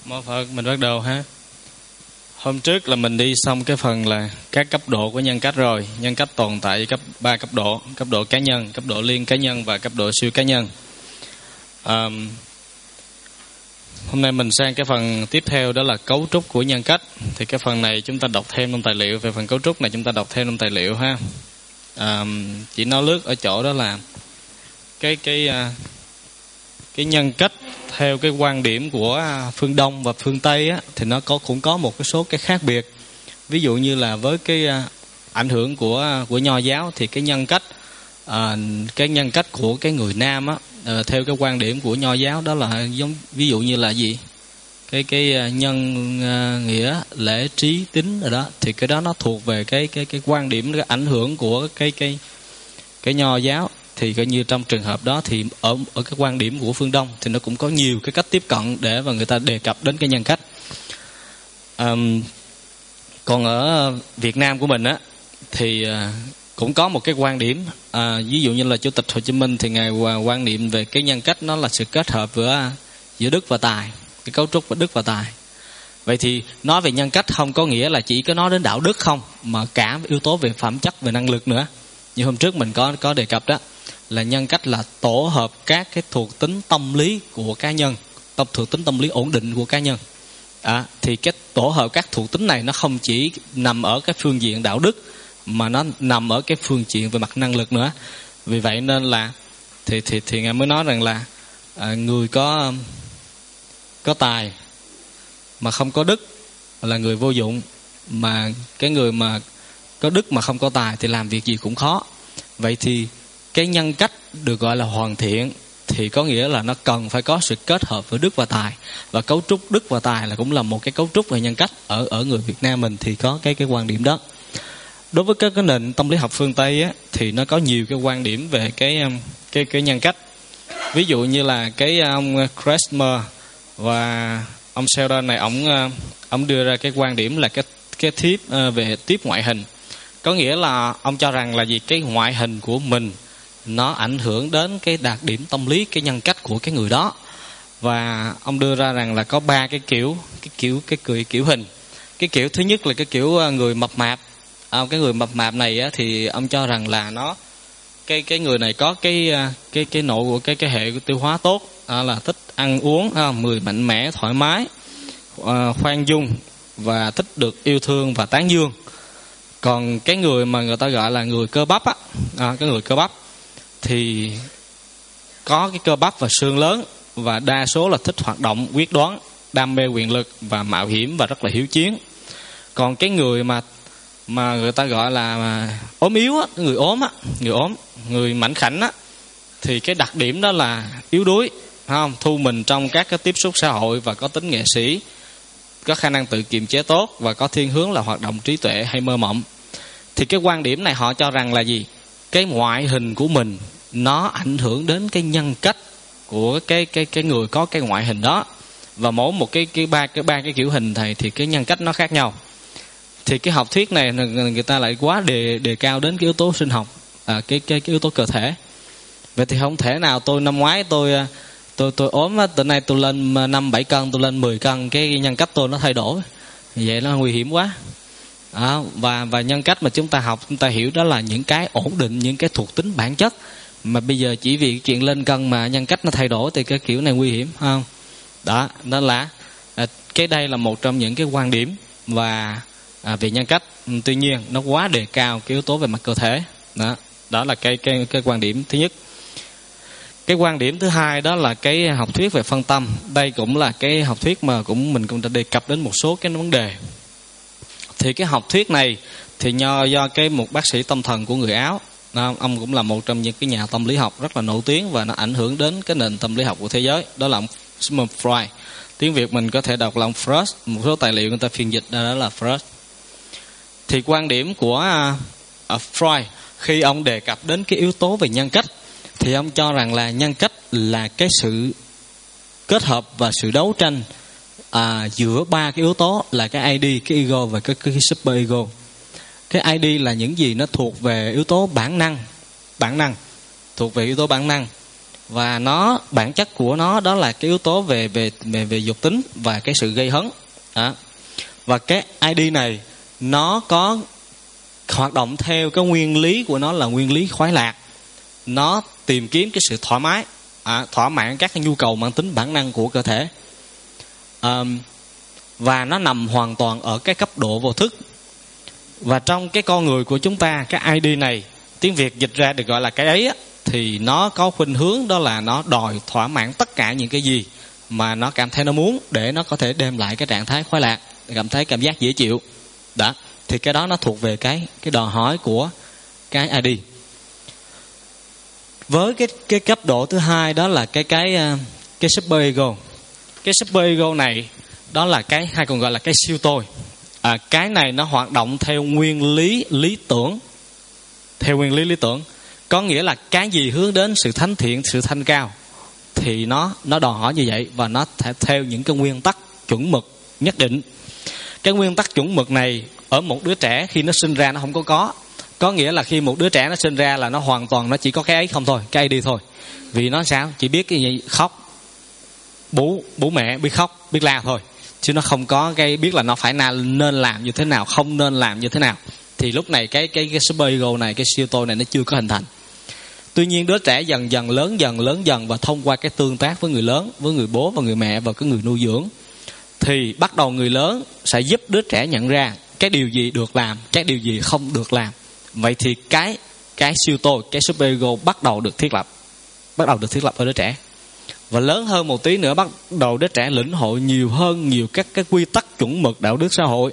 Mô Phật, mình bắt đầu ha. Hôm trước là mình đi xong cái phần là các cấp độ của nhân cách rồi. Nhân cách tồn tại cấp 3 cấp độ. Cấp độ cá nhân, cấp độ liên cá nhân và cấp độ siêu cá nhân. Hôm nay mình sang cái phần tiếp theo, đó là cấu trúc của nhân cách. Thì cái phần này chúng ta đọc thêm trong tài liệu. Về phần cấu trúc này chúng ta đọc thêm trong tài liệu ha. Chỉ nói lướt ở chỗ đó là cái nhân cách theo cái quan điểm của phương Đông và phương Tây á, thì nó cũng có một cái số cái khác biệt. Ví dụ như là với cái ảnh hưởng của Nho giáo thì cái nhân cách của cái người nam á, theo cái quan điểm của Nho giáo đó là giống, ví dụ như là gì, cái nhân nghĩa lễ trí tín rồi đó, thì cái đó nó thuộc về cái quan điểm, cái ảnh hưởng của cái Nho giáo. Thì coi như trong trường hợp đó thì ở cái quan điểm của phương Đông thì nó cũng có nhiều cái cách tiếp cận để mà người ta đề cập đến cái nhân cách. Còn ở Việt Nam của mình á thì cũng có một cái quan điểm, ví dụ như là Chủ tịch Hồ Chí Minh thì ngài quan niệm về cái nhân cách nó là sự kết hợp giữa đức và tài, cái cấu trúc của đức và tài. Vậy thì nói về nhân cách không có nghĩa là chỉ có nói đến đạo đức không, mà cả yếu tố về phẩm chất, về năng lực nữa. Như hôm trước mình có đề cập đó, là nhân cách là tổ hợp các cái thuộc tính tâm lý của cá nhân, thuộc tính tâm lý ổn định của cá nhân. Thì cái tổ hợp các thuộc tính này nó không chỉ nằm ở cái phương diện đạo đức, mà nó nằm ở cái phương diện về mặt năng lực nữa. Vì vậy nên là thì ngài mới nói rằng là người có tài mà không có đức là người vô dụng, mà cái người mà có đức mà không có tài thì làm việc gì cũng khó. Vậy thì cái nhân cách được gọi là hoàn thiện thì có nghĩa là nó cần phải có sự kết hợp với đức và tài, và cấu trúc đức và tài là cũng là một cái cấu trúc về nhân cách. Ở người Việt Nam mình thì có cái quan điểm đó. Đối với cái nền tâm lý học phương Tây á, thì nó có nhiều cái quan điểm về cái nhân cách. Ví dụ như là cái ông Kretschmer và ông Sheldon này, ông đưa ra cái quan điểm là cái tiếp về tiếp ngoại hình. Có nghĩa là ông cho rằng là gì, cái ngoại hình của mình nó ảnh hưởng đến cái đặc điểm tâm lý, cái nhân cách của cái người đó. Và ông đưa ra rằng là có 3 cái kiểu hình. Cái kiểu thứ nhất là cái kiểu người mập mạp. Cái người mập mạp này á, thì ông cho rằng là nó cái người này có cái nội của cái hệ tiêu hóa tốt, là thích ăn uống, người mạnh mẽ, thoải mái, khoan dung và thích được yêu thương và tán dương. Còn cái người mà người ta gọi là người cơ bắp á, cái người cơ bắp thì có cái cơ bắp và xương lớn, và đa số là thích hoạt động, quyết đoán, đam mê quyền lực và mạo hiểm và rất là hiếu chiến. Còn cái người mà người ta gọi là ốm yếu á, người ốm, người mảnh khảnh á, thì cái đặc điểm đó là yếu đuối, không thu mình trong các cái tiếp xúc xã hội và có tính nghệ sĩ, có khả năng tự kiềm chế tốt và có thiên hướng là hoạt động trí tuệ hay mơ mộng. Thì cái quan điểm này họ cho rằng là gì, cái ngoại hình của mình nó ảnh hưởng đến cái nhân cách của cái người có cái ngoại hình đó. Và mỗi một ba cái kiểu hình này thì cái nhân cách nó khác nhau. Thì cái học thuyết này người ta lại quá đề cao đến cái yếu tố sinh học, cái yếu tố cơ thể. Vậy thì không thể nào tôi năm ngoái tôi ốm á, từ nay tôi lên 5-7 cân, tôi lên 10 cân, cái nhân cách tôi nó thay đổi. Vậy nó nguy hiểm quá. Và nhân cách mà chúng ta học, chúng ta hiểu đó là những cái ổn định, những cái thuộc tính bản chất. Mà bây giờ chỉ vì chuyện lên cân mà nhân cách nó thay đổi thì cái kiểu này nguy hiểm, không? Đó, nên là cái đây là một trong những cái quan điểm và về nhân cách. Tuy nhiên nó quá đề cao cái yếu tố về mặt cơ thể. Đó là cái quan điểm thứ nhất. Cái quan điểm thứ hai đó là cái học thuyết về phân tâm. Đây cũng là cái học thuyết mà mình cũng đã đề cập đến một số cái vấn đề. Thì cái học thuyết này thì do một bác sĩ tâm thần của người Áo, ông cũng là một trong những cái nhà tâm lý học rất là nổi tiếng và nó ảnh hưởng đến cái nền tâm lý học của thế giới, đó là ông Sigmund Freud. Tiếng Việt mình có thể đọc là ông Freud, một số tài liệu người ta phiên dịch ra đó là Freud. Thì quan điểm của Freud khi ông đề cập đến cái yếu tố về nhân cách thì ông cho rằng là nhân cách là cái sự kết hợp và sự đấu tranh giữa 3 cái yếu tố là cái ID, cái ego và cái super ego. Cái ID là những gì nó thuộc về yếu tố bản năng, thuộc về yếu tố bản năng. và nó bản chất của nó đó là cái yếu tố về dục tính và cái sự gây hấn đó. Và cái ID này nó có hoạt động theo cái nguyên lý của nó là nguyên lý khoái lạc. Nó tìm kiếm cái sự thoải mái, thỏa mãn các cái nhu cầu mang tính bản năng của cơ thể, và nó nằm hoàn toàn ở cái cấp độ vô thức. Và trong cái con người của chúng ta, cái ID này tiếng Việt dịch ra được gọi là cái ấy á, thì nó có khuynh hướng đó là nó đòi thỏa mãn tất cả những cái gì mà nó cảm thấy nó muốn, để nó có thể đem lại cái trạng thái khoái lạc, cảm thấy cảm giác dễ chịu đó. Thì cái đó nó thuộc về cái đòi hỏi của cái ID. Với cái cấp độ thứ hai đó là cái super ego. Cái super ego này đó là cái hay còn gọi là cái siêu tôi. Cái này nó hoạt động theo nguyên lý lý tưởng. Theo nguyên lý lý tưởng có nghĩa là cái gì hướng đến sự thánh thiện, sự thanh cao thì nó đòi hỏi như vậy, và nó theo những cái nguyên tắc chuẩn mực nhất định. Cái nguyên tắc chuẩn mực này ở một đứa trẻ khi nó sinh ra nó không có nghĩa là khi một đứa trẻ nó sinh ra là nó hoàn toàn nó chỉ có cái ấy không thôi, cái ID thôi. Vì nó sao? Chỉ biết cái gì khóc, bú mẹ, biết khóc, biết la thôi, chứ nó không có cái biết là nó phải nên làm như thế nào, không nên làm như thế nào. Thì lúc này cái super ego này, cái siêu tôi này nó chưa có hình thành. Tuy nhiên đứa trẻ dần dần lớn dần, và thông qua cái tương tác với người lớn, với người bố và người mẹ và cái người nuôi dưỡng, thì bắt đầu người lớn sẽ giúp đứa trẻ nhận ra cái điều gì được làm, cái điều gì không được làm. Vậy thì cái siêu tôi, cái super ego bắt đầu được thiết lập ở đứa trẻ. Và lớn hơn một tí nữa, bắt đầu đứa trẻ lĩnh hội nhiều các cái quy tắc chuẩn mực đạo đức xã hội,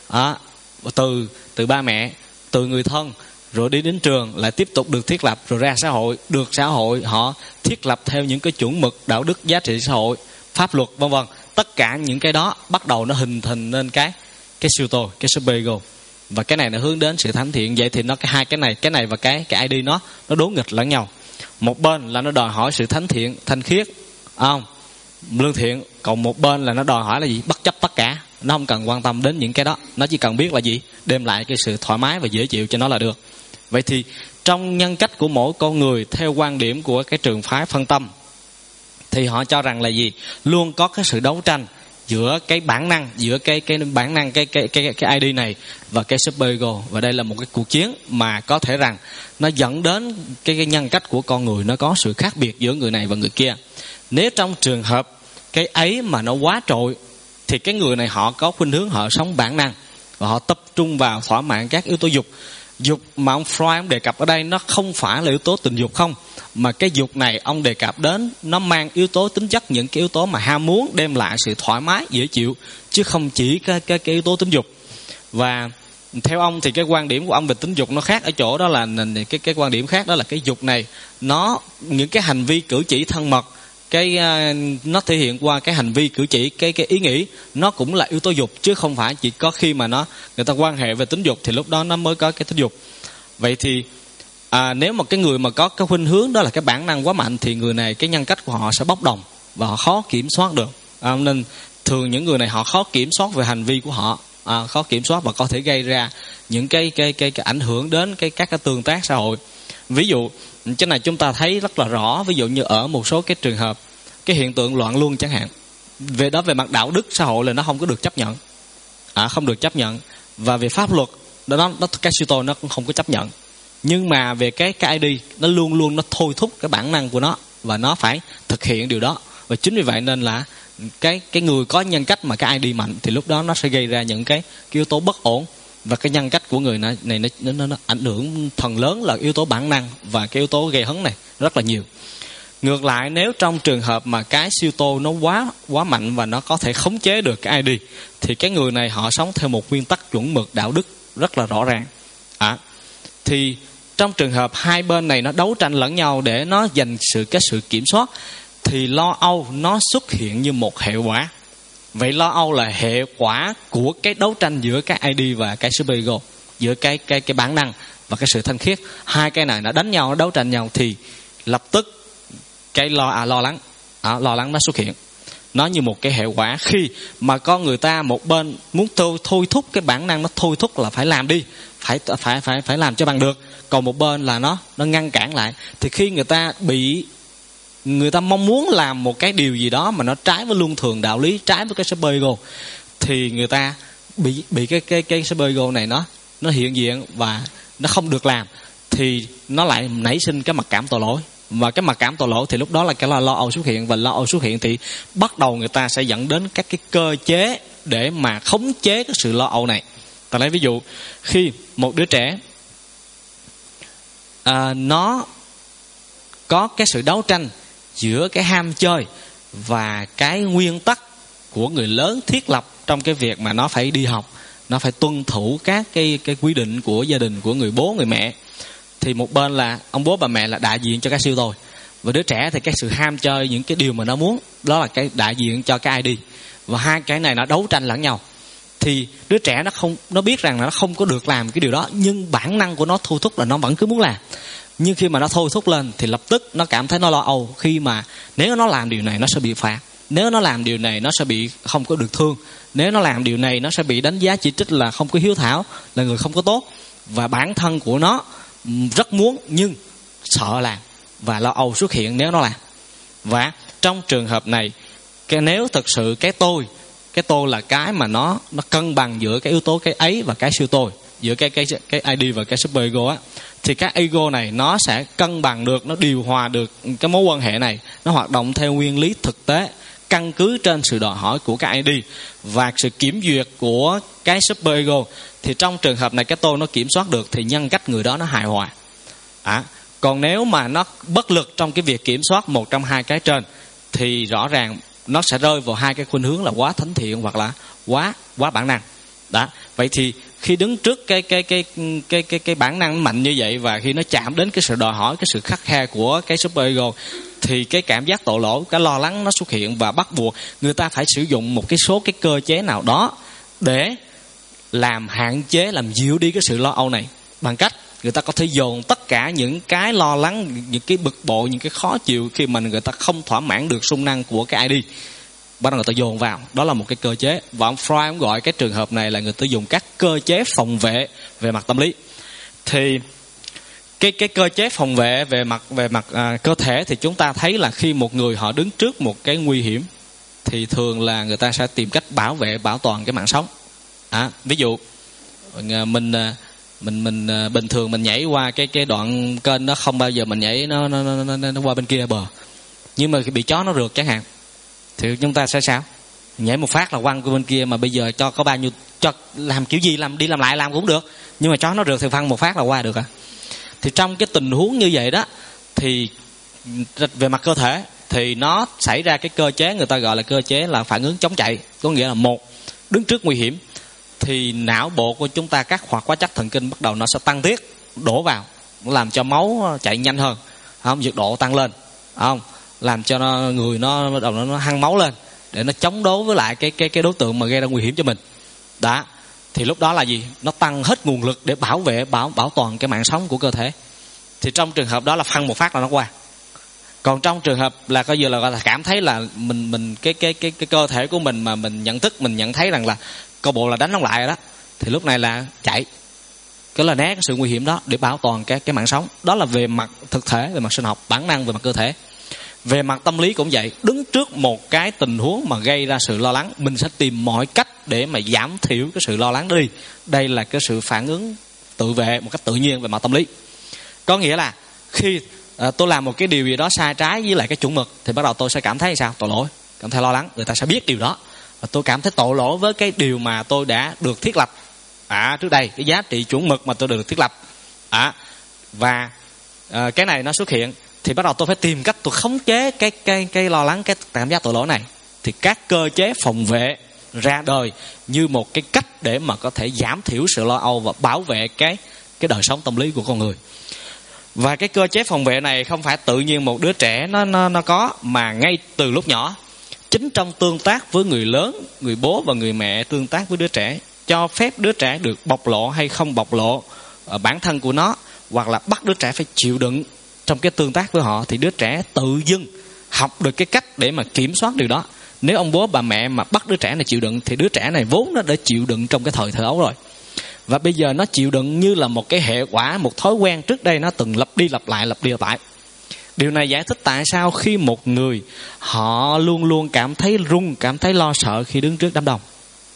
từ ba mẹ, từ người thân, rồi đi đến trường lại tiếp tục được thiết lập, rồi ra xã hội, được xã hội họ thiết lập theo những cái chuẩn mực đạo đức, giá trị xã hội, pháp luật vân vân. Tất cả những cái đó bắt đầu nó hình thành nên cái siêu tôi, cái super ego. Và cái này nó hướng đến sự thánh thiện. Vậy thì nó hai cái này và cái ID nó đối nghịch lẫn nhau. Một bên là nó đòi hỏi sự thánh thiện, thanh khiết, lương thiện. Còn một bên là nó đòi hỏi là gì? Bất chấp tất cả. Nó không cần quan tâm đến những cái đó. Nó chỉ cần biết là gì? Đem lại cái sự thoải mái và dễ chịu cho nó là được. Vậy thì trong nhân cách của mỗi con người, theo quan điểm của cái trường phái phân tâm, thì họ cho rằng là gì? Luôn có cái sự đấu tranh giữa cái bản năng, giữa cái bản năng, cái ID này và cái super ego. Và đây là một cái cuộc chiến mà có thể rằng nó dẫn đến cái nhân cách của con người nó có sự khác biệt giữa người này và người kia. Nếu trong trường hợp cái ấy mà nó quá trội, thì cái người này họ có khuynh hướng họ sống bản năng và họ tập trung vào thỏa mãn các yếu tố dục. Dục mà ông Freud ông đề cập ở đây nó không phải là yếu tố tình dục không, mà cái dục này ông đề cập đến nó mang yếu tố tính chất, những cái yếu tố mà ham muốn đem lại sự thoải mái dễ chịu, chứ không chỉ cái yếu tố tính dục. Và theo ông thì cái quan điểm của ông về tính dục nó khác ở chỗ đó là cái quan điểm khác, đó là cái dục này nó những cái hành vi cử chỉ thân mật, nó thể hiện qua cái hành vi cử chỉ, cái ý nghĩ, nó cũng là yếu tố dục, chứ không phải chỉ có khi mà người ta quan hệ về tính dục thì lúc đó nó mới có cái tính dục. Vậy thì nếu mà cái người mà có cái khuynh hướng đó là cái bản năng quá mạnh, thì người này cái nhân cách của họ sẽ bốc đồng và họ khó kiểm soát được. Nên thường những người này họ khó kiểm soát về hành vi của họ, khó kiểm soát và có thể gây ra những cái ảnh hưởng đến các cái tương tác xã hội. Ví dụ cái này chúng ta thấy rất là rõ, ví dụ như ở một số cái trường hợp, cái hiện tượng loạn luân chẳng hạn, về mặt đạo đức xã hội là nó không có được chấp nhận, không được chấp nhận, và về pháp luật nó cái siêu tôi nó cũng không có chấp nhận. Nhưng mà về cái ID nó luôn luôn nó thôi thúc cái bản năng của nó và nó phải thực hiện điều đó. Và chính vì vậy nên là cái người có nhân cách mà cái ID mạnh thì lúc đó nó sẽ gây ra những cái yếu tố bất ổn, và cái nhân cách của người này nó ảnh hưởng phần lớn là yếu tố bản năng, và cái yếu tố gây hấn này rất là nhiều. Ngược lại, nếu trong trường hợp mà cái siêu tôi nó quá mạnh và nó có thể khống chế được cái ID, thì cái người này họ sống theo một nguyên tắc chuẩn mực đạo đức rất là rõ ràng. Thì trong trường hợp hai bên này nó đấu tranh lẫn nhau để nó giành cái sự kiểm soát, thì lo âu nó xuất hiện như một hệ quả. Vậy lo âu là hệ quả của cái đấu tranh giữa cái ID và cái super ego, giữa cái bản năng và cái sự thanh khiết. Hai cái này nó đánh nhau, nó đấu tranh nhau, thì lập tức cái lo lắng nó xuất hiện. Nó như một cái hệ quả khi mà con người ta một bên muốn thôi thúc cái bản năng, nó thôi thúc là phải làm đi, phải làm cho bằng được, còn một bên là nó ngăn cản lại. Thì khi người ta bị người ta mong muốn làm một cái điều gì đó mà nó trái với luân thường đạo lý, trái với cái super ego, thì người ta bị cái super ego này nó hiện diện và nó không được làm, thì nó lại nảy sinh cái mặc cảm tội lỗi. Và cái mặc cảm tội lỗi thì lúc đó là cái lo âu xuất hiện, và lo âu xuất hiện thì bắt đầu người ta sẽ dẫn đến các cái cơ chế để mà khống chế cái sự lo âu này. Ta lấy ví dụ, khi một đứa trẻ nó có cái sự đấu tranh giữa cái ham chơi và cái nguyên tắc của người lớn thiết lập trong cái việc mà nó phải đi học, nó phải tuân thủ các cái quy định của gia đình, của người bố người mẹ, thì một bên là ông bố bà mẹ là đại diện cho cái siêu tôi, và đứa trẻ thì cái sự ham chơi những cái điều mà nó muốn, đó là cái đại diện cho cái ID. Và hai cái này nó đấu tranh lẫn nhau, thì đứa trẻ nó biết rằng là nó không có được làm cái điều đó, nhưng bản năng của nó thôi thúc là nó vẫn cứ muốn làm. Nhưng khi mà nó thôi thúc lên thì lập tức nó cảm thấy nó lo âu, khi mà nếu nó làm điều này nó sẽ bị phạt, nếu nó làm điều này nó sẽ bị không có được thương, nếu nó làm điều này nó sẽ bị đánh giá chỉ trích là không có hiếu thảo, là người không có tốt. Và bản thân của nó rất muốn nhưng sợ làm, và lo âu xuất hiện nếu nó làm. Và trong trường hợp này, nếu thực sự cái tôi là cái mà nó cân bằng giữa cái yếu tố cái ấy và cái siêu tôi, giữa cái ID và cái super ego á, thì cái ego này nó sẽ cân bằng được, nó điều hòa được cái mối quan hệ này, nó hoạt động theo nguyên lý thực tế, căn cứ trên sự đòi hỏi của cái ID và sự kiểm duyệt của cái super ego. Thì trong trường hợp này cái tôi nó kiểm soát được thì nhân cách người đó nó hài hòa. Còn nếu mà nó bất lực trong cái việc kiểm soát một trong hai cái trên, thì rõ ràng nó sẽ rơi vào hai cái khuynh hướng là quá thánh thiện hoặc là quá bản năng. Đó. Vậy thì khi đứng trước cái bản năng mạnh như vậy, và khi nó chạm đến cái sự đòi hỏi, cái sự khắt khe của cái super ego, thì cái cảm giác tội lỗi, cái lo lắng nó xuất hiện, và bắt buộc người ta phải sử dụng một cái số cái cơ chế nào đó để làm hạn chế, làm dịu đi cái sự lo âu này, bằng cách người ta có thể dồn tất cả những cái lo lắng, những cái bực bội, những cái khó chịu khi mà người ta không thỏa mãn được xung năng của cái ID, bắt đầu người ta dồn vào. Đó là một cái cơ chế, và ông Freud cũng gọi cái trường hợp này là người ta dùng các cơ chế phòng vệ về mặt tâm lý. Thì cái cơ chế phòng vệ về mặt cơ thể, thì chúng ta thấy là khi một người họ đứng trước một cái nguy hiểm thì thường là người ta sẽ tìm cách bảo vệ, bảo toàn cái mạng sống. Ví dụ mình bình thường mình nhảy qua cái đoạn kênh đó, không bao giờ mình nhảy nó qua bên kia bờ, nhưng mà khi bị chó nó rượt chẳng hạn, thì chúng ta sẽ sao? Nhảy một phát là quăng qua bên kia, mà bây giờ cho có bao nhiêu, cho làm kiểu gì, làm đi làm lại làm cũng được, nhưng mà chó nó rượt thì văng một phát là qua được. Thì trong cái tình huống như vậy đó, thì về mặt cơ thể thì nó xảy ra cái cơ chế người ta gọi là cơ chế là phản ứng chống chạy. Có nghĩa là một, đứng trước nguy hiểm thì não bộ của chúng ta, các hoạt hóa chất thần kinh bắt đầu nó sẽ tăng tiết, đổ vào, làm cho máu chạy nhanh hơn, nhiệt độ tăng lên, làm cho người nó bắt đầu nó hăng máu lên để nó chống đối với lại cái đối tượng mà gây ra nguy hiểm cho mình. Đó. Thì lúc đó là gì? Nó tăng hết nguồn lực để bảo vệ, bảo toàn cái mạng sống của cơ thể. Thì trong trường hợp đó là phăng một phát là nó qua. Còn trong trường hợp là coi như là gọi là cảm thấy là mình cái cơ thể của mình mà mình nhận thấy rằng là coi bộ là đánh nó lại rồi đó, thì lúc này là chạy, cái là né cái sự nguy hiểm đó để bảo toàn cái mạng sống. Đó là về mặt thực thể, về mặt sinh học, bản năng về mặt cơ thể. Về mặt tâm lý cũng vậy, đứng trước một cái tình huống mà gây ra sự lo lắng, mình sẽ tìm mọi cách để mà giảm thiểu cái sự lo lắng đó đi. Đây là cái sự phản ứng tự vệ một cách tự nhiên về mặt tâm lý. Có nghĩa là khi tôi làm một cái điều gì đó sai trái với lại cái chuẩn mực, thì bắt đầu tôi sẽ cảm thấy sao? Tội lỗi, cảm thấy lo lắng. Người ta sẽ biết điều đó, và tôi cảm thấy tội lỗi với cái điều mà tôi đã được thiết lập trước đây, cái giá trị chuẩn mực mà tôi được thiết lập. Và cái này nó xuất hiện, thì bắt đầu tôi phải tìm cách tôi khống chế cái lo lắng, cái cảm giác tội lỗi này. Thì các cơ chế phòng vệ ra đời như một cái cách để mà có thể giảm thiểu sự lo âu và bảo vệ cái đời sống tâm lý của con người. Và cái cơ chế phòng vệ này không phải tự nhiên một đứa trẻ nó có, mà ngay từ lúc nhỏ, chính trong tương tác với người lớn, người bố và người mẹ tương tác với đứa trẻ, cho phép đứa trẻ được bộc lộ hay không bộc lộ bản thân của nó, hoặc là bắt đứa trẻ phải chịu đựng trong cái tương tác với họ, thì đứa trẻ tự dưng học được cái cách để mà kiểm soát điều đó. Nếu ông bố bà mẹ mà bắt đứa trẻ này chịu đựng, thì đứa trẻ này vốn nó đã chịu đựng trong cái thời thơ ấu rồi, và bây giờ nó chịu đựng như là một cái hệ quả, một thói quen trước đây nó từng lặp đi lặp lại. Điều này giải thích tại sao khi một người họ luôn luôn cảm thấy run, cảm thấy lo sợ khi đứng trước đám đông.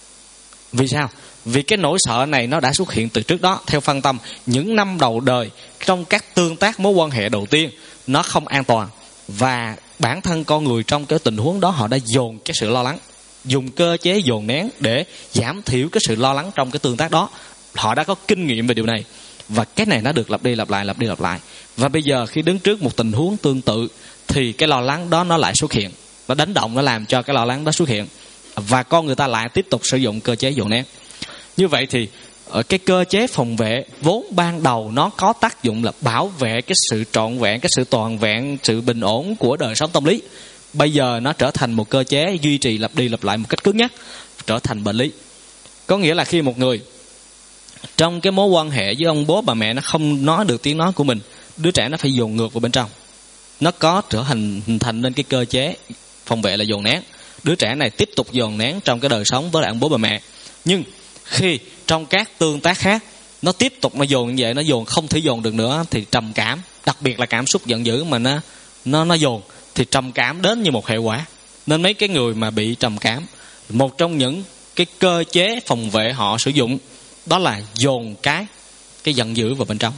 Vì sao? Vì cái nỗi sợ này nó đã xuất hiện từ trước đó. Theo phân tâm, những năm đầu đời, trong các tương tác mối quan hệ đầu tiên, nó không an toàn. Và bản thân con người trong cái tình huống đó, họ đã dồn cái sự lo lắng, dùng cơ chế dồn nén để giảm thiểu cái sự lo lắng trong cái tương tác đó. Họ đã có kinh nghiệm về điều này. Và cái này nó được lặp đi lặp lại. Và bây giờ khi đứng trước một tình huống tương tự thì cái lo lắng đó nó lại xuất hiện. Nó đánh động, nó làm cho cái lo lắng đó xuất hiện. Và con người ta lại tiếp tục sử dụng cơ chế dồn nén. Như vậy thì cái cơ chế phòng vệ vốn ban đầu nó có tác dụng là bảo vệ cái sự trọn vẹn, cái sự toàn vẹn, sự bình ổn của đời sống tâm lý. Bây giờ nó trở thành một cơ chế duy trì lặp đi lặp lại một cách cứng nhắc, trở thành bệnh lý. Có nghĩa là khi một người trong cái mối quan hệ với ông bố bà mẹ nó không nói được tiếng nói của mình, đứa trẻ nó phải dồn ngược vào bên trong. Nó có hình thành nên cái cơ chế phòng vệ là dồn nén. Đứa trẻ này tiếp tục dồn nén trong cái đời sống với lại ông bố bà mẹ. Nhưng khi trong các tương tác khác nó tiếp tục nó dồn như vậy, nó dồn không thể dồn được nữa thì trầm cảm, đặc biệt là cảm xúc giận dữ mà nó dồn thì trầm cảm đến như một hệ quả. Nên mấy cái người mà bị trầm cảm, một trong những cái cơ chế phòng vệ họ sử dụng đó là dồn cái giận dữ vào bên trong.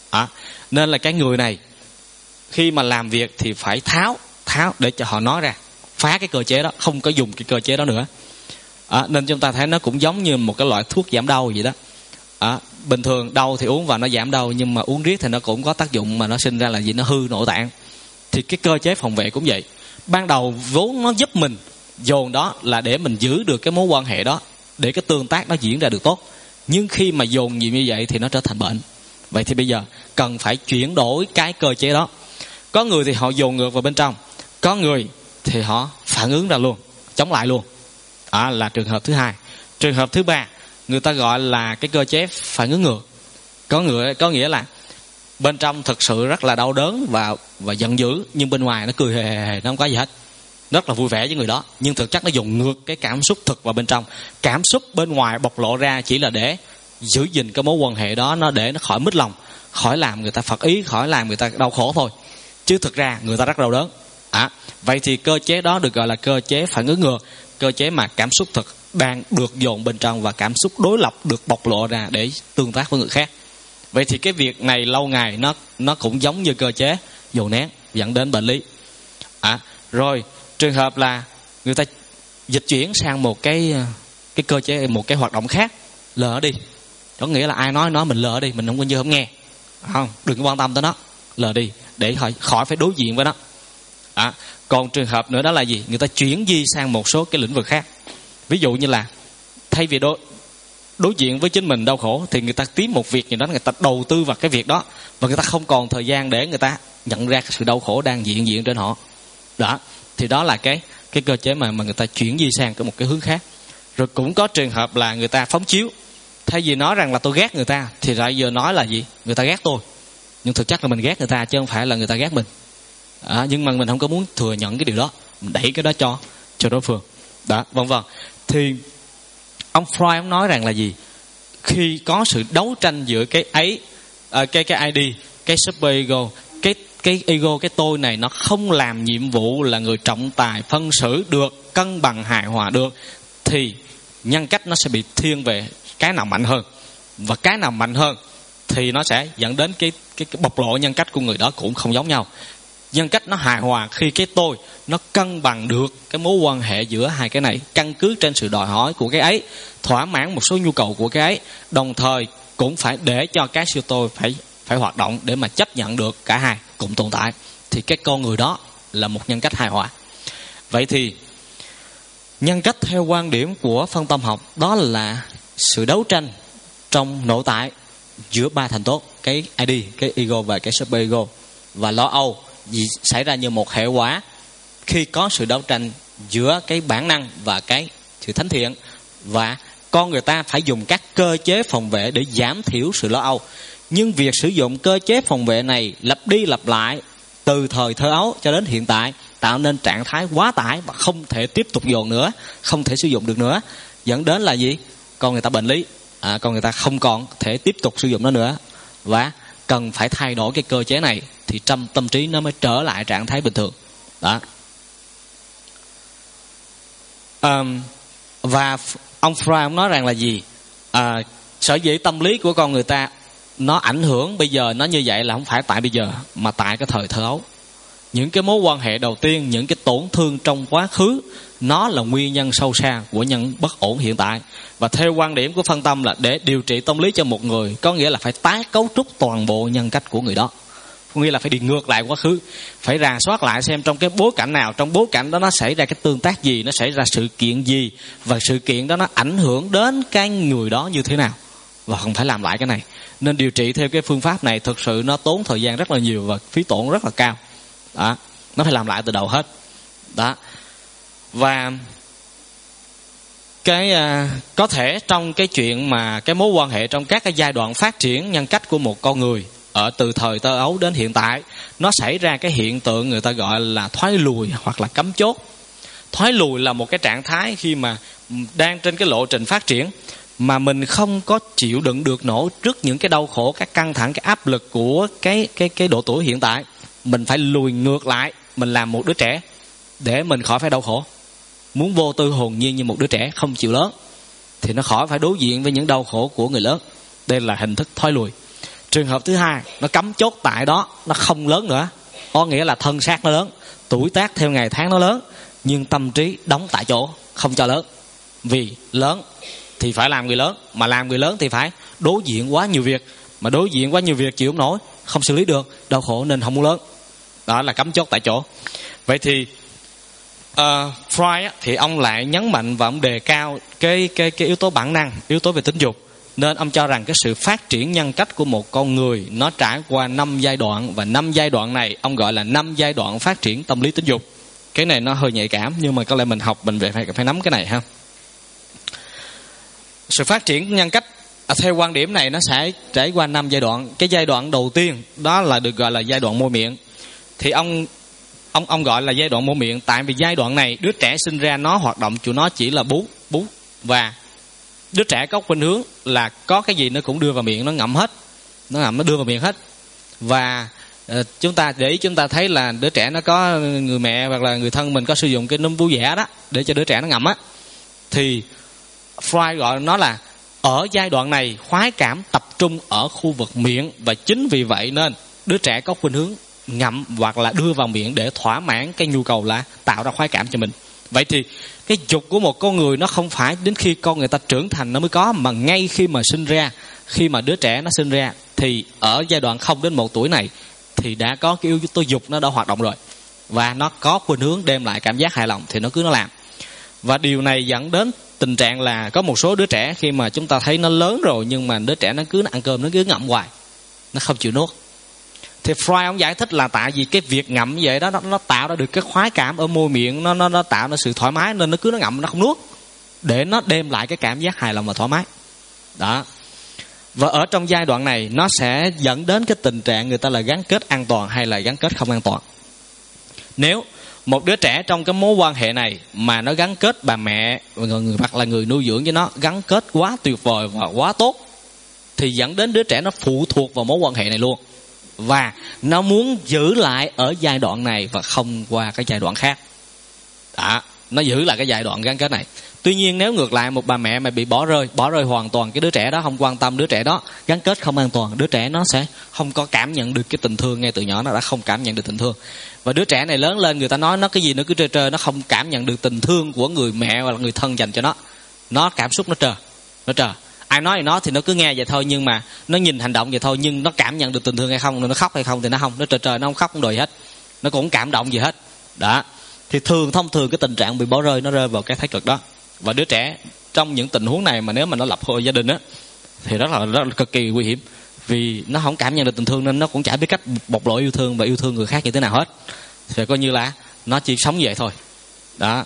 Nên là cái người này khi mà làm việc thì phải tháo để cho họ nói ra, phá cái cơ chế đó, không có dùng cái cơ chế đó nữa. Nên chúng ta thấy nó cũng giống như một cái loại thuốc giảm đau vậy đó. Bình thường đau thì uống vào nó giảm đau, nhưng mà uống riết thì nó cũng có tác dụng mà nó sinh ra là gì? Nó hư nội tạng. Thì cái cơ chế phòng vệ cũng vậy. Ban đầu vốn nó giúp mình dồn đó là để mình giữ được cái mối quan hệ đó, để cái tương tác nó diễn ra được tốt. Nhưng khi mà dồn nhiều như vậy thì nó trở thành bệnh. Vậy thì bây giờ cần phải chuyển đổi cái cơ chế đó. Có người thì họ dồn ngược vào bên trong, có người thì họ phản ứng ra luôn, chống lại luôn. Là trường hợp thứ hai. Trường hợp thứ ba, người ta gọi là cái cơ chế phản ứng ngược. Có nghĩa là bên trong thực sự rất là đau đớn và giận dữ, nhưng bên ngoài nó cười hề hề, nó không có gì hết, rất là vui vẻ với người đó. Nhưng thực chất nó dùng ngược cái cảm xúc thực vào bên trong. Cảm xúc bên ngoài bộc lộ ra chỉ là để giữ gìn cái mối quan hệ đó, nó để nó khỏi mít lòng, khỏi làm người ta phật ý, khỏi làm người ta đau khổ thôi. Chứ thực ra người ta rất đau đớn. Vậy thì cơ chế đó được gọi là cơ chế phản ứng ngược. Cơ chế mà cảm xúc thực đang được dồn bên trong và cảm xúc đối lập được bộc lộ ra để tương tác với người khác. Vậy thì cái việc này lâu ngày nó cũng giống như cơ chế dồn nén, dẫn đến bệnh lý. Rồi trường hợp là người ta dịch chuyển sang một cái cơ chế, một cái hoạt động khác, lờ đi. Có nghĩa là ai nói mình lờ đi, mình không nghe, đừng quan tâm tới nó, lờ đi để khỏi phải đối diện với nó. Còn trường hợp nữa đó là gì? Người ta chuyển di sang một số cái lĩnh vực khác. Ví dụ như là thay vì đối diện với chính mình đau khổ thì người ta tìm một việc gì đó, người ta đầu tư vào cái việc đó, và người ta không còn thời gian để người ta nhận ra cái sự đau khổ đang hiện diện trên họ. Thì đó là cái cơ chế mà người ta chuyển di sang một cái hướng khác. Rồi cũng có trường hợp là người ta phóng chiếu. Thay vì nói rằng là tôi ghét người ta thì lại giờ nói là gì? Người ta ghét tôi. Nhưng thực chất là mình ghét người ta chứ không phải là người ta ghét mình. Nhưng mà mình không có muốn thừa nhận cái điều đó, mình đẩy cái đó cho đối phương. Vân vân. Thì ông Freud ông nói rằng là gì? Khi có sự đấu tranh giữa cái ID, cái super ego, cái ego, cái tôi này nó không làm nhiệm vụ là người trọng tài phân xử được, cân bằng hài hòa được, thì nhân cách nó sẽ bị thiên về cái nào mạnh hơn. Và cái nào mạnh hơn thì nó sẽ dẫn đến cái bộc lộ nhân cách của người đó cũng không giống nhau. Nhân cách nó hài hòa khi cái tôi nó cân bằng được cái mối quan hệ giữa hai cái này, căn cứ trên sự đòi hỏi của cái ấy, thỏa mãn một số nhu cầu của cái ấy, đồng thời cũng phải để cho cái siêu tôi phải hoạt động để mà chấp nhận được cả hai cùng tồn tại. Thì cái con người đó là một nhân cách hài hòa. Vậy thì nhân cách theo quan điểm của phân tâm học đó là sự đấu tranh trong nội tại giữa ba thành tố, cái ID, cái ego và cái super ego. Và lo âu xảy ra như một hệ quả khi có sự đấu tranh giữa cái bản năng và cái sự thánh thiện. Và con người ta phải dùng các cơ chế phòng vệ để giảm thiểu sự lo âu. Nhưng việc sử dụng cơ chế phòng vệ này lặp đi lặp lại từ thời thơ ấu cho đến hiện tại tạo nên trạng thái quá tải và không thể tiếp tục dồn nữa, không thể sử dụng được nữa, dẫn đến là gì? Con người ta bệnh lý, con người ta không còn thể tiếp tục sử dụng nó nữa, và cần phải thay đổi cái cơ chế này thì trong tâm trí nó mới trở lại trạng thái bình thường. Đó. Và ông Freud ông nói rằng là gì? Sở dĩ tâm lý của con người ta nó ảnh hưởng bây giờ nó như vậy là không phải tại bây giờ, mà tại cái thời thơ ấu. Những cái mối quan hệ đầu tiên, những cái tổn thương trong quá khứ, nó là nguyên nhân sâu xa của những bất ổn hiện tại. Và theo quan điểm của phân tâm là để điều trị tâm lý cho một người, có nghĩa là phải tái cấu trúc toàn bộ nhân cách của người đó. Có nghĩa là phải đi ngược lại quá khứ, phải rà soát lại xem trong cái bối cảnh nào, trong bối cảnh đó nó xảy ra cái tương tác gì, nó xảy ra sự kiện gì, và sự kiện đó nó ảnh hưởng đến cái người đó như thế nào, và không phải làm lại cái này. Nên điều trị theo cái phương pháp này thực sự nó tốn thời gian rất là nhiều và phí tổn rất là cao. Đó, nó phải làm lại từ đầu hết. Đó. Và cái có thể trong cái chuyện mà cái mối quan hệ trong các cái giai đoạn phát triển nhân cách của một con người ở từ thời thơ ấu đến hiện tại, nó xảy ra cái hiện tượng người ta gọi là thoái lùi hoặc là cấm chốt. Thoái lùi là một cái trạng thái khi mà đang trên cái lộ trình phát triển mà mình không có chịu đựng được nổi trước những cái đau khổ, các căng thẳng, cái áp lực của cái độ tuổi hiện tại. Mình phải lùi ngược lại, mình làm một đứa trẻ để mình khỏi phải đau khổ. Muốn vô tư hồn nhiên như một đứa trẻ không chịu lớn thì nó khỏi phải đối diện với những đau khổ của người lớn. Đây là hình thức thoái lùi. Trường hợp thứ hai, nó cấm chốt tại đó, nó không lớn nữa, có nghĩa là thân xác nó lớn, tuổi tác theo ngày tháng nó lớn, nhưng tâm trí đóng tại chỗ, không cho lớn. Vì lớn thì phải làm người lớn, mà làm người lớn thì phải đối diện quá nhiều việc, mà đối diện quá nhiều việc chịu không nổi, không xử lý được, đau khổ nên không muốn lớn. Đó là cấm chốt tại chỗ. Vậy thì Freud á, thì ông lại nhấn mạnh và ông đề cao cái yếu tố bản năng, yếu tố về tính dục. Nên ông cho rằng cái sự phát triển nhân cách của một con người nó trải qua 5 giai đoạn, và 5 giai đoạn này ông gọi là 5 giai đoạn phát triển tâm lý tính dục. Cái này nó hơi nhạy cảm, nhưng mà có lẽ mình học mình phải nắm cái này ha. Sự phát triển nhân cách theo quan điểm này nó sẽ trải qua 5 giai đoạn. Cái giai đoạn đầu tiên đó là được gọi là giai đoạn môi miệng. Thì ông gọi là giai đoạn môi miệng tại vì giai đoạn này đứa trẻ sinh ra nó hoạt động của nó chỉ là bú, và đứa trẻ có khuynh hướng là có cái gì nó cũng đưa vào miệng, nó ngậm hết, nó đưa vào miệng hết. Và chúng ta để ý, chúng ta thấy là đứa trẻ nó có người mẹ hoặc là người thân mình có sử dụng cái núm vú giả đó để cho đứa trẻ nó ngậm á, thì Freud gọi nó là ở giai đoạn này khoái cảm tập trung ở khu vực miệng, và chính vì vậy nên đứa trẻ có khuynh hướng ngậm hoặc là đưa vào miệng để thỏa mãn cái nhu cầu là tạo ra khoái cảm cho mình. Vậy thì cái dục của một con người nó không phải đến khi con người ta trưởng thành nó mới có, mà ngay khi mà sinh ra, khi mà đứa trẻ nó sinh ra thì ở giai đoạn 0 đến 1 tuổi này thì đã có cái yếu tố dục nó đã hoạt động rồi, và nó có khuynh hướng đem lại cảm giác hài lòng thì nó cứ nó làm. Và điều này dẫn đến tình trạng là có một số đứa trẻ khi mà chúng ta thấy nó lớn rồi, nhưng mà đứa trẻ nó cứ ăn cơm nó cứ ngậm hoài, nó không chịu nuốt. Thì Freud ông giải thích là tại vì cái việc ngậm như vậy đó nó tạo ra được cái khoái cảm ở môi miệng, nó tạo ra sự thoải mái, nên nó cứ nó ngậm nó không nuốt để nó đem lại cái cảm giác hài lòng và thoải mái. Đó. Và ở trong giai đoạn này nó sẽ dẫn đến cái tình trạng người ta là gắn kết an toàn hay là gắn kết không an toàn. Nếu một đứa trẻ trong cái mối quan hệ này mà nó gắn kết bà mẹ hoặc là người nuôi dưỡng với nó gắn kết quá tuyệt vời và quá tốt, thì dẫn đến đứa trẻ nó phụ thuộc vào mối quan hệ này luôn, và nó muốn giữ lại ở giai đoạn này và không qua cái giai đoạn khác. Đó, nó giữ lại cái giai đoạn gắn kết này. Tuy nhiên nếu ngược lại một bà mẹ mà bị bỏ rơi hoàn toàn cái đứa trẻ đó, không quan tâm đứa trẻ đó, gắn kết không an toàn, đứa trẻ nó sẽ không có cảm nhận được cái tình thương. Ngay từ nhỏ nó đã không cảm nhận được tình thương, và đứa trẻ này lớn lên người ta nói nó cái gì nó cứ trơ, nó không cảm nhận được tình thương của người mẹ hoặc là người thân dành cho nó cảm xúc nó trơ. Ai nói thì nó thì nó cứ nghe vậy thôi, nhưng mà nó nhìn hành động vậy thôi, nhưng nó cảm nhận được tình thương hay không, nó khóc hay không thì nó không, nó trơ, nó không khóc không đòi hết, nó cũng không cảm động gì hết. Đó, thì thông thường cái tình trạng bị bỏ rơi nó rơi vào cái thái cực đó. Và đứa trẻ trong những tình huống này mà nếu mà nó lập gia đình á thì rất là cực kỳ nguy hiểm, vì nó không cảm nhận được tình thương nên nó cũng chả biết cách bộc lộ yêu thương và yêu thương người khác như thế nào hết, thì coi như là nó chỉ sống vậy thôi. Đó,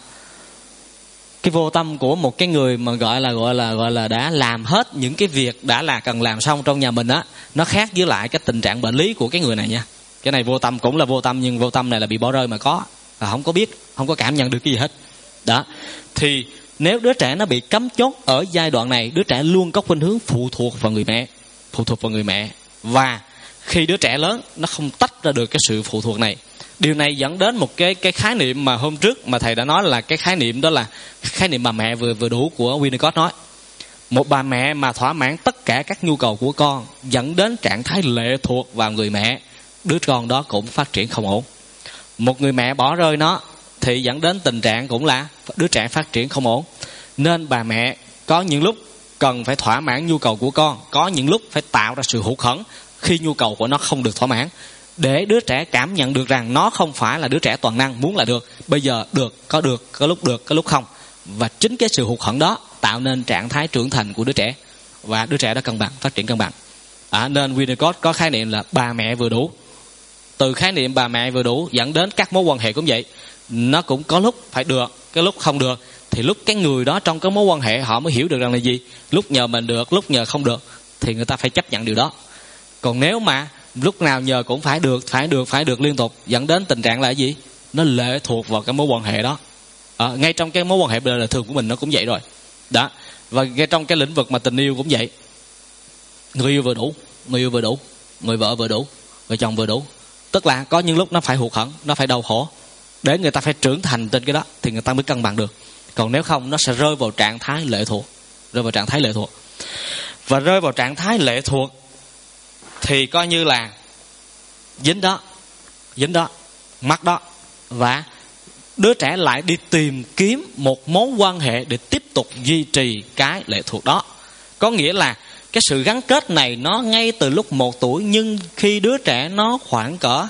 cái vô tâm của một cái người mà gọi là đã làm hết những cái việc đã là cần làm xong trong nhà mình á, nó khác với lại cái tình trạng bệnh lý của cái người này nha. Cái này vô tâm cũng là vô tâm, nhưng vô tâm này là bị bỏ rơi mà có, là không có biết, không có cảm nhận được cái gì hết. Đó, thì nếu đứa trẻ nó bị cấm chốt ở giai đoạn này, đứa trẻ luôn có khuynh hướng phụ thuộc vào người mẹ, và khi đứa trẻ lớn nó không tách ra được cái sự phụ thuộc này. Điều này dẫn đến một cái khái niệm mà hôm trước mà thầy đã nói là cái khái niệm đó là khái niệm bà mẹ vừa đủ của Winnicott nói. Một bà mẹ mà thỏa mãn tất cả các nhu cầu của con dẫn đến trạng thái lệ thuộc vào người mẹ, đứa con đó cũng phát triển không ổn. Một người mẹ bỏ rơi nó thì dẫn đến tình trạng cũng là đứa trẻ phát triển không ổn. Nên bà mẹ có những lúc cần phải thỏa mãn nhu cầu của con, có những lúc phải tạo ra sự hụt hẫng khi nhu cầu của nó không được thỏa mãn, để đứa trẻ cảm nhận được rằng nó không phải là đứa trẻ toàn năng, muốn là được, bây giờ được, có lúc không. Và chính cái sự hụt hẫng đó tạo nên trạng thái trưởng thành của đứa trẻ, và đứa trẻ đó cân bằng, phát triển cân bằng. Nên Winnicott có khái niệm là bà mẹ vừa đủ. Từ khái niệm bà mẹ vừa đủ dẫn đến các mối quan hệ cũng vậy. Nó cũng có lúc phải được, cái lúc không được. Thì lúc cái người đó trong cái mối quan hệ họ mới hiểu được rằng là gì, lúc nhờ mình được, lúc nhờ không được, thì người ta phải chấp nhận điều đó. Còn nếu mà lúc nào nhờ cũng phải được liên tục, dẫn đến tình trạng là gì, nó lệ thuộc vào cái mối quan hệ đó. Ngay trong cái mối quan hệ đời thường của mình nó cũng vậy rồi đó. Và ngay trong cái lĩnh vực mà tình yêu cũng vậy. Người yêu vừa đủ, người vợ vừa đủ, vợ chồng vừa đủ. Tức là có những lúc nó phải hụt hẫng, nó phải đau khổ, để người ta phải trưởng thành trên cái đó thì người ta mới cân bằng được. Còn nếu không nó sẽ rơi vào trạng thái lệ thuộc. Và rơi vào trạng thái lệ thuộc thì coi như là dính đó, mắc đó. Và đứa trẻ lại đi tìm kiếm một mối quan hệ để tiếp tục duy trì cái lệ thuộc đó. Có nghĩa là cái sự gắn kết này nó ngay từ lúc 1 tuổi, nhưng khi đứa trẻ nó khoảng cỡ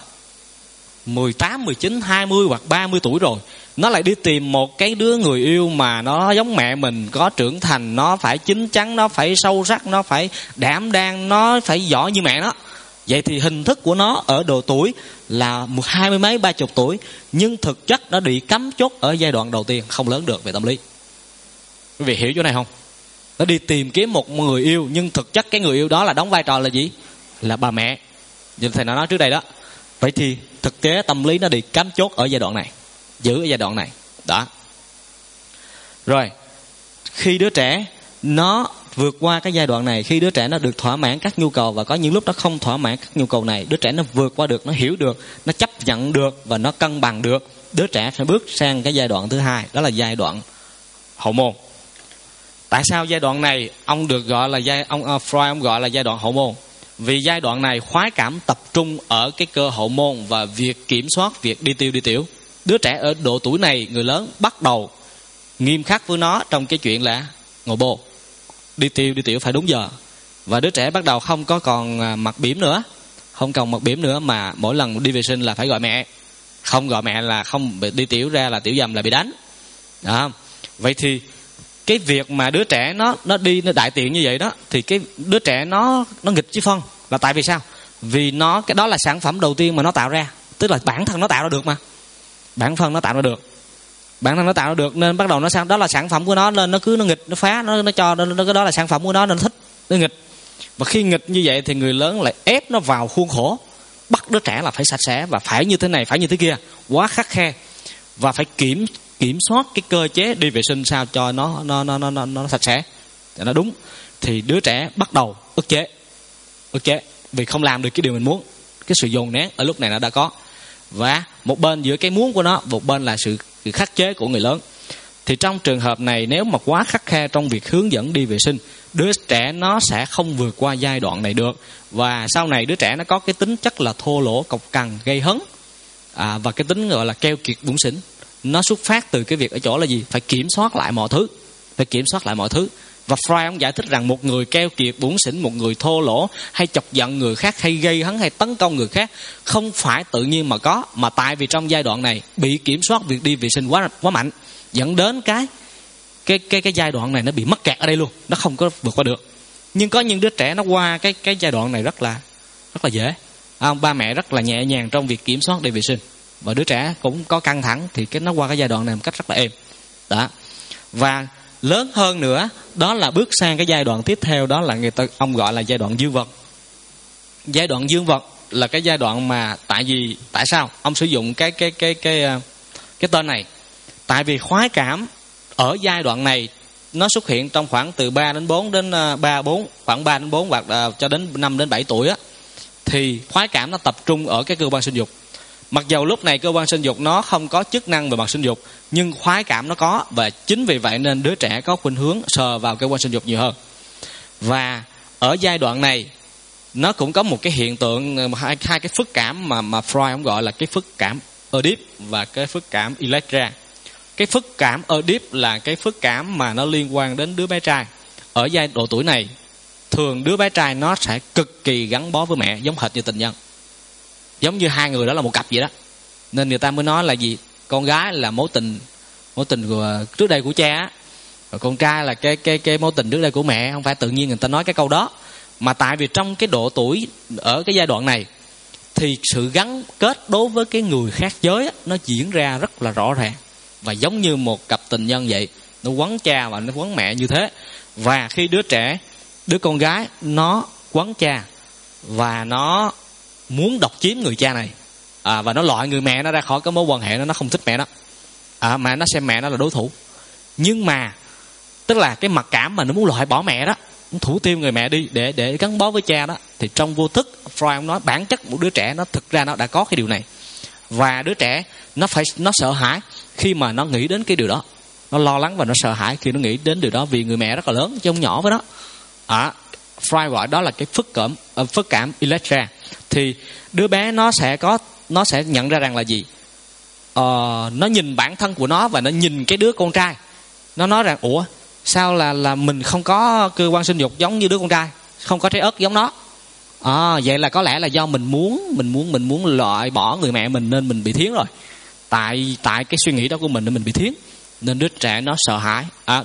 18, 19, 20 hoặc 30 tuổi rồi, nó lại đi tìm một cái đứa người yêu mà nó giống mẹ mình, có trưởng thành, nó phải chín chắn, nó phải sâu sắc, nó phải đảm đang, nó phải giỏi như mẹ nó. Vậy thì hình thức của nó ở độ tuổi là 20 mấy 30 tuổi, nhưng thực chất nó bị cắm chốt ở giai đoạn đầu tiên, không lớn được về tâm lý. Quý vị hiểu chỗ này không? Nó đi tìm kiếm một người yêu, nhưng thực chất cái người yêu đó là đóng vai trò là gì? Là bà mẹ. Như thầy đã nói trước đây đó. Vậy thì thực tế tâm lý nó bị cắm chốt ở giai đoạn này, giữ ở giai đoạn này đó. Rồi khi đứa trẻ nó vượt qua cái giai đoạn này, khi đứa trẻ nó được thỏa mãn các nhu cầu và có những lúc nó không thỏa mãn các nhu cầu này, đứa trẻ nó vượt qua được, nó hiểu được, nó chấp nhận được và nó cân bằng được, đứa trẻ phải bước sang cái giai đoạn thứ hai, đó là giai đoạn hậu môn. Tại sao giai đoạn này ông được gọi là Freud ông gọi là giai đoạn hậu môn? Vì giai đoạn này khoái cảm tập trung ở cái cơ hậu môn và việc kiểm soát việc đi tiểu. Đứa trẻ ở độ tuổi này, người lớn bắt đầu nghiêm khắc với nó trong cái chuyện là ngồi bô, đi tiểu phải đúng giờ. Và đứa trẻ bắt đầu không có còn mặc bỉm nữa, mà mỗi lần đi vệ sinh là phải gọi mẹ. Không gọi mẹ là không, đi tiểu ra là tiểu dầm là bị đánh đó. Vậy thì cái việc mà đứa trẻ nó đi nó đại tiện như vậy đó, thì cái đứa trẻ nó nghịch với phân là tại vì sao? Vì cái đó là sản phẩm đầu tiên mà nó tạo ra, tức là bản thân nó tạo ra được mà. Bản thân nó tạo ra được nên bắt đầu đó là sản phẩm của nó, nên nó cứ nó nghịch, nó phá, nó cho nó cái đó là sản phẩm của nó nên nó thích, nó nghịch. Và khi nghịch như vậy thì người lớn lại ép nó vào khuôn khổ, bắt đứa trẻ là phải sạch sẽ và phải như thế này, phải như thế kia, quá khắt khe, và phải kiểm soát cái cơ chế đi vệ sinh sao cho nó sạch sẽ, cho nó đúng. Thì đứa trẻ bắt đầu ức chế vì không làm được cái điều mình muốn. Cái sự dồn nén ở lúc này nó đã có, và một bên giữa cái muốn của nó, một bên là sự khắc chế của người lớn. Thì trong trường hợp này, nếu mà quá khắt khe trong việc hướng dẫn đi vệ sinh, đứa trẻ nó sẽ không vượt qua giai đoạn này được, và sau này đứa trẻ nó có cái tính chất là thô lỗ, cộc cằn, gây hấn, và cái tính gọi là keo kiệt bủn xỉn. Nó xuất phát từ cái việc ở chỗ là gì? Phải kiểm soát lại mọi thứ. Và Freud ông giải thích rằng một người keo kiệt bủn xỉn, một người thô lỗ hay chọc giận người khác, hay gây hấn, hay tấn công người khác, không phải tự nhiên mà có, mà tại vì trong giai đoạn này bị kiểm soát việc đi vệ sinh quá mạnh, dẫn đến cái giai đoạn này nó bị mắc kẹt ở đây luôn, nó không có vượt qua được. Nhưng có những đứa trẻ nó qua cái giai đoạn này rất là dễ. Ba mẹ rất là nhẹ nhàng trong việc kiểm soát đi vệ sinh, và đứa trẻ cũng có căng thẳng thì nó qua cái giai đoạn này một cách rất là êm đó. Và lớn hơn nữa, đó là bước sang cái giai đoạn tiếp theo, đó là ông gọi là giai đoạn dương vật. Giai đoạn dương vật là cái giai đoạn mà tại sao ông sử dụng cái tên này? Tại vì khoái cảm ở giai đoạn này nó xuất hiện trong khoảng từ 3 đến 4 đến 3 4 khoảng 3 đến 4 hoặc cho đến 5 đến 7 tuổi á, thì khoái cảm nó tập trung ở cái cơ quan sinh dục. Mặc dầu lúc này cơ quan sinh dục nó không có chức năng về mặt sinh dục, nhưng khoái cảm nó có, và chính vì vậy nên đứa trẻ có khuynh hướng sờ vào cơ quan sinh dục nhiều hơn. Và ở giai đoạn này nó cũng có một cái hiện tượng, hai cái phức cảm mà Freud ông gọi là cái phức cảm Oedip và cái phức cảm Electra. Cái phức cảm Oedip là cái phức cảm mà nó liên quan đến đứa bé trai. Ở giai độ tuổi này, thường đứa bé trai nó sẽ cực kỳ gắn bó với mẹ, giống hệt như tình nhân, giống như hai người đó là một cặp vậy đó. Nên người ta mới nói là gì, con gái là mối tình của trước đây của cha á, rồi con trai là cái mối tình trước đây của mẹ. Không phải tự nhiên người ta nói cái câu đó, mà tại vì trong cái độ tuổi ở cái giai đoạn này thì sự gắn kết đối với cái người khác giới á, nó diễn ra rất là rõ ràng, và giống như một cặp tình nhân vậy, nó quấn cha và nó quấn mẹ như thế. Và khi đứa con gái nó quấn cha và nó muốn độc chiếm người cha này, và nó loại người mẹ nó ra khỏi cái mối quan hệ nó không thích mẹ nó, mà nó xem mẹ nó là đối thủ. Nhưng mà tức là cái mặc cảm mà nó muốn loại bỏ mẹ đó, muốn thủ tiêu người mẹ đi để gắn bó với cha đó, thì trong vô thức Freud nói bản chất một đứa trẻ nó thực ra nó đã có cái điều này. Và đứa trẻ nó sợ hãi khi mà nó nghĩ đến cái điều đó, nó lo lắng và nó sợ hãi khi nó nghĩ đến điều đó, vì người mẹ rất là lớn chứ không nhỏ với nó. Freud gọi đó là cái phức cảm Electra. Thì đứa bé nó sẽ nhận ra rằng là gì, nó nhìn bản thân của nó và nó nhìn cái đứa con trai, nó nói rằng ủa sao là mình không có cơ quan sinh dục giống như đứa con trai, không có trái ớt giống nó. Vậy là có lẽ là do mình muốn loại bỏ người mẹ mình nên mình bị thiến rồi. Tại cái suy nghĩ đó của mình nên mình bị thiến, nên đứa trẻ nó sợ hãi.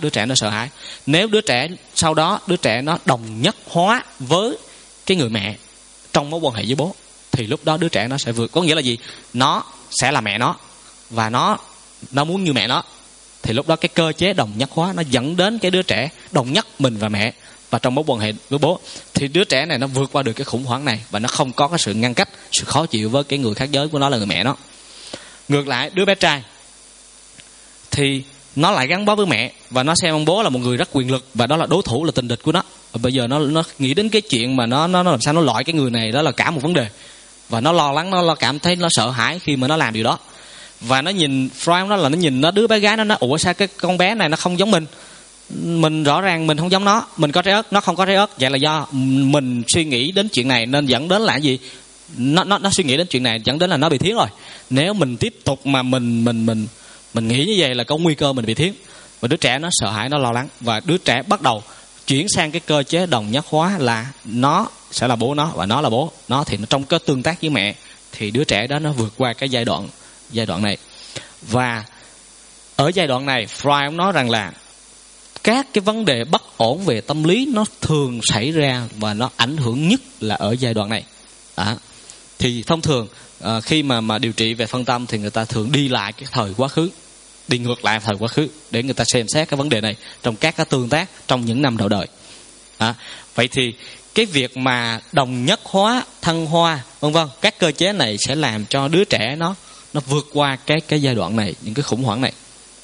Nếu đứa trẻ sau đó nó đồng nhất hóa với cái người mẹ trong mối quan hệ với bố, thì lúc đó đứa trẻ nó sẽ vượt. Có nghĩa là gì, nó sẽ là mẹ nó và nó muốn như mẹ nó, thì lúc đó cái cơ chế đồng nhất hóa nó dẫn đến cái đứa trẻ đồng nhất mình và mẹ và trong mối quan hệ với bố, thì đứa trẻ này nó vượt qua được cái khủng hoảng này và nó không có cái sự ngăn cách, sự khó chịu với cái người khác giới của nó là người mẹ nó. Ngược lại đứa bé trai thì nó lại gắn bó với mẹ và nó xem ông bố là một người rất quyền lực và đó là đối thủ, là tình địch của nó. Và bây giờ nó nghĩ đến cái chuyện mà nó làm sao nó loại cái người này, đó là cả một vấn đề, và nó lo lắng, nó cảm thấy nó sợ hãi khi mà nó làm điều đó. Và nó nhìn Freud nó nhìn nó đứa bé gái, nó nói ủa sao cái con bé này nó không giống mình rõ ràng mình không giống nó, mình có trái ớt, nó không có trái ớt. Vậy là do mình suy nghĩ đến chuyện này nên dẫn đến là gì, nó suy nghĩ đến chuyện này dẫn đến là nó bị thiến rồi. Nếu mình tiếp tục mà mình nghĩ như vậy là có nguy cơ mình bị thiến. Và đứa trẻ nó sợ hãi, nó lo lắng, và đứa trẻ bắt đầu chuyển sang cái cơ chế đồng nhất hóa là nó sẽ là bố nó và nó là bố nó. Thì nó trong cái tương tác với mẹ thì đứa trẻ đó nó vượt qua cái giai đoạn này. Và ở giai đoạn này Freud nói rằng là các cái vấn đề bất ổn về tâm lý nó thường xảy ra và nó ảnh hưởng nhất là ở giai đoạn này. Thì thông thường khi mà điều trị về phân tâm thì người ta thường đi lại cái thời quá khứ, đi ngược lại thời quá khứ để người ta xem xét cái vấn đề này trong các cái tương tác trong những năm đầu đời. Vậy thì cái việc mà đồng nhất hóa, thăng hoa vân vân, các cơ chế này sẽ làm cho đứa trẻ nó vượt qua cái giai đoạn này, những cái khủng hoảng này.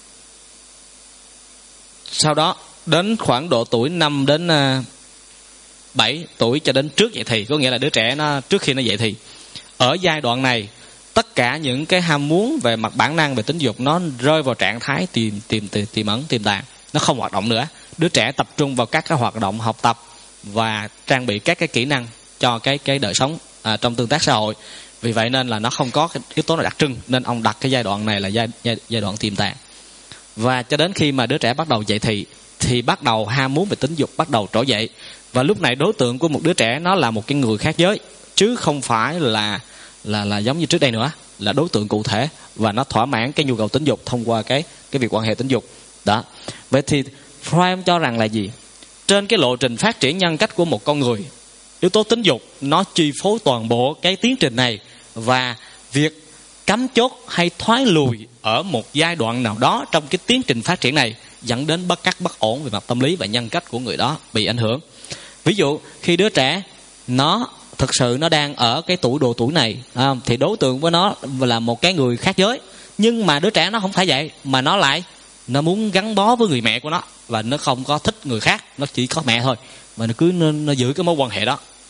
Sau đó đến khoảng độ tuổi 5 đến 7 tuổi cho đến trước dậy thì, có nghĩa là đứa trẻ nó trước khi nó dậy thì, ở giai đoạn này tất cả những cái ham muốn về mặt bản năng về tính dục nó rơi vào trạng thái tiềm ẩn, tiềm tàng, nó không hoạt động nữa. Đứa trẻ tập trung vào các cái hoạt động học tập và trang bị các cái kỹ năng cho cái đời sống trong tương tác xã hội. Vì vậy nên là nó không có cái yếu tố nào đặc trưng, nên ông đặt cái giai đoạn này là giai đoạn tiềm tàng. Và cho đến khi mà đứa trẻ bắt đầu dậy thì bắt đầu ham muốn về tính dục bắt đầu trỗi dậy. Và lúc này đối tượng của một đứa trẻ nó là một cái người khác giới, chứ không phải là giống như trước đây nữa, là đối tượng cụ thể, và nó thỏa mãn cái nhu cầu tính dục thông qua cái việc quan hệ tính dục đó. Vậy thì Freud cho rằng là gì, trên cái lộ trình phát triển nhân cách của một con người, yếu tố tính dục nó chi phối toàn bộ cái tiến trình này, và việc cắm chốt hay thoái lùi ở một giai đoạn nào đó trong cái tiến trình phát triển này dẫn đến bất ổn về mặt tâm lý và nhân cách của người đó bị ảnh hưởng. Ví dụ khi đứa trẻ nó thực sự nó đang ở cái độ tuổi này, thì đối tượng với nó là một cái người khác giới, nhưng mà đứa trẻ nó không phải vậy, mà nó muốn gắn bó với người mẹ của nó và nó không có thích người khác, nó chỉ có mẹ thôi, mà nó cứ nó giữ cái mối quan hệ đó.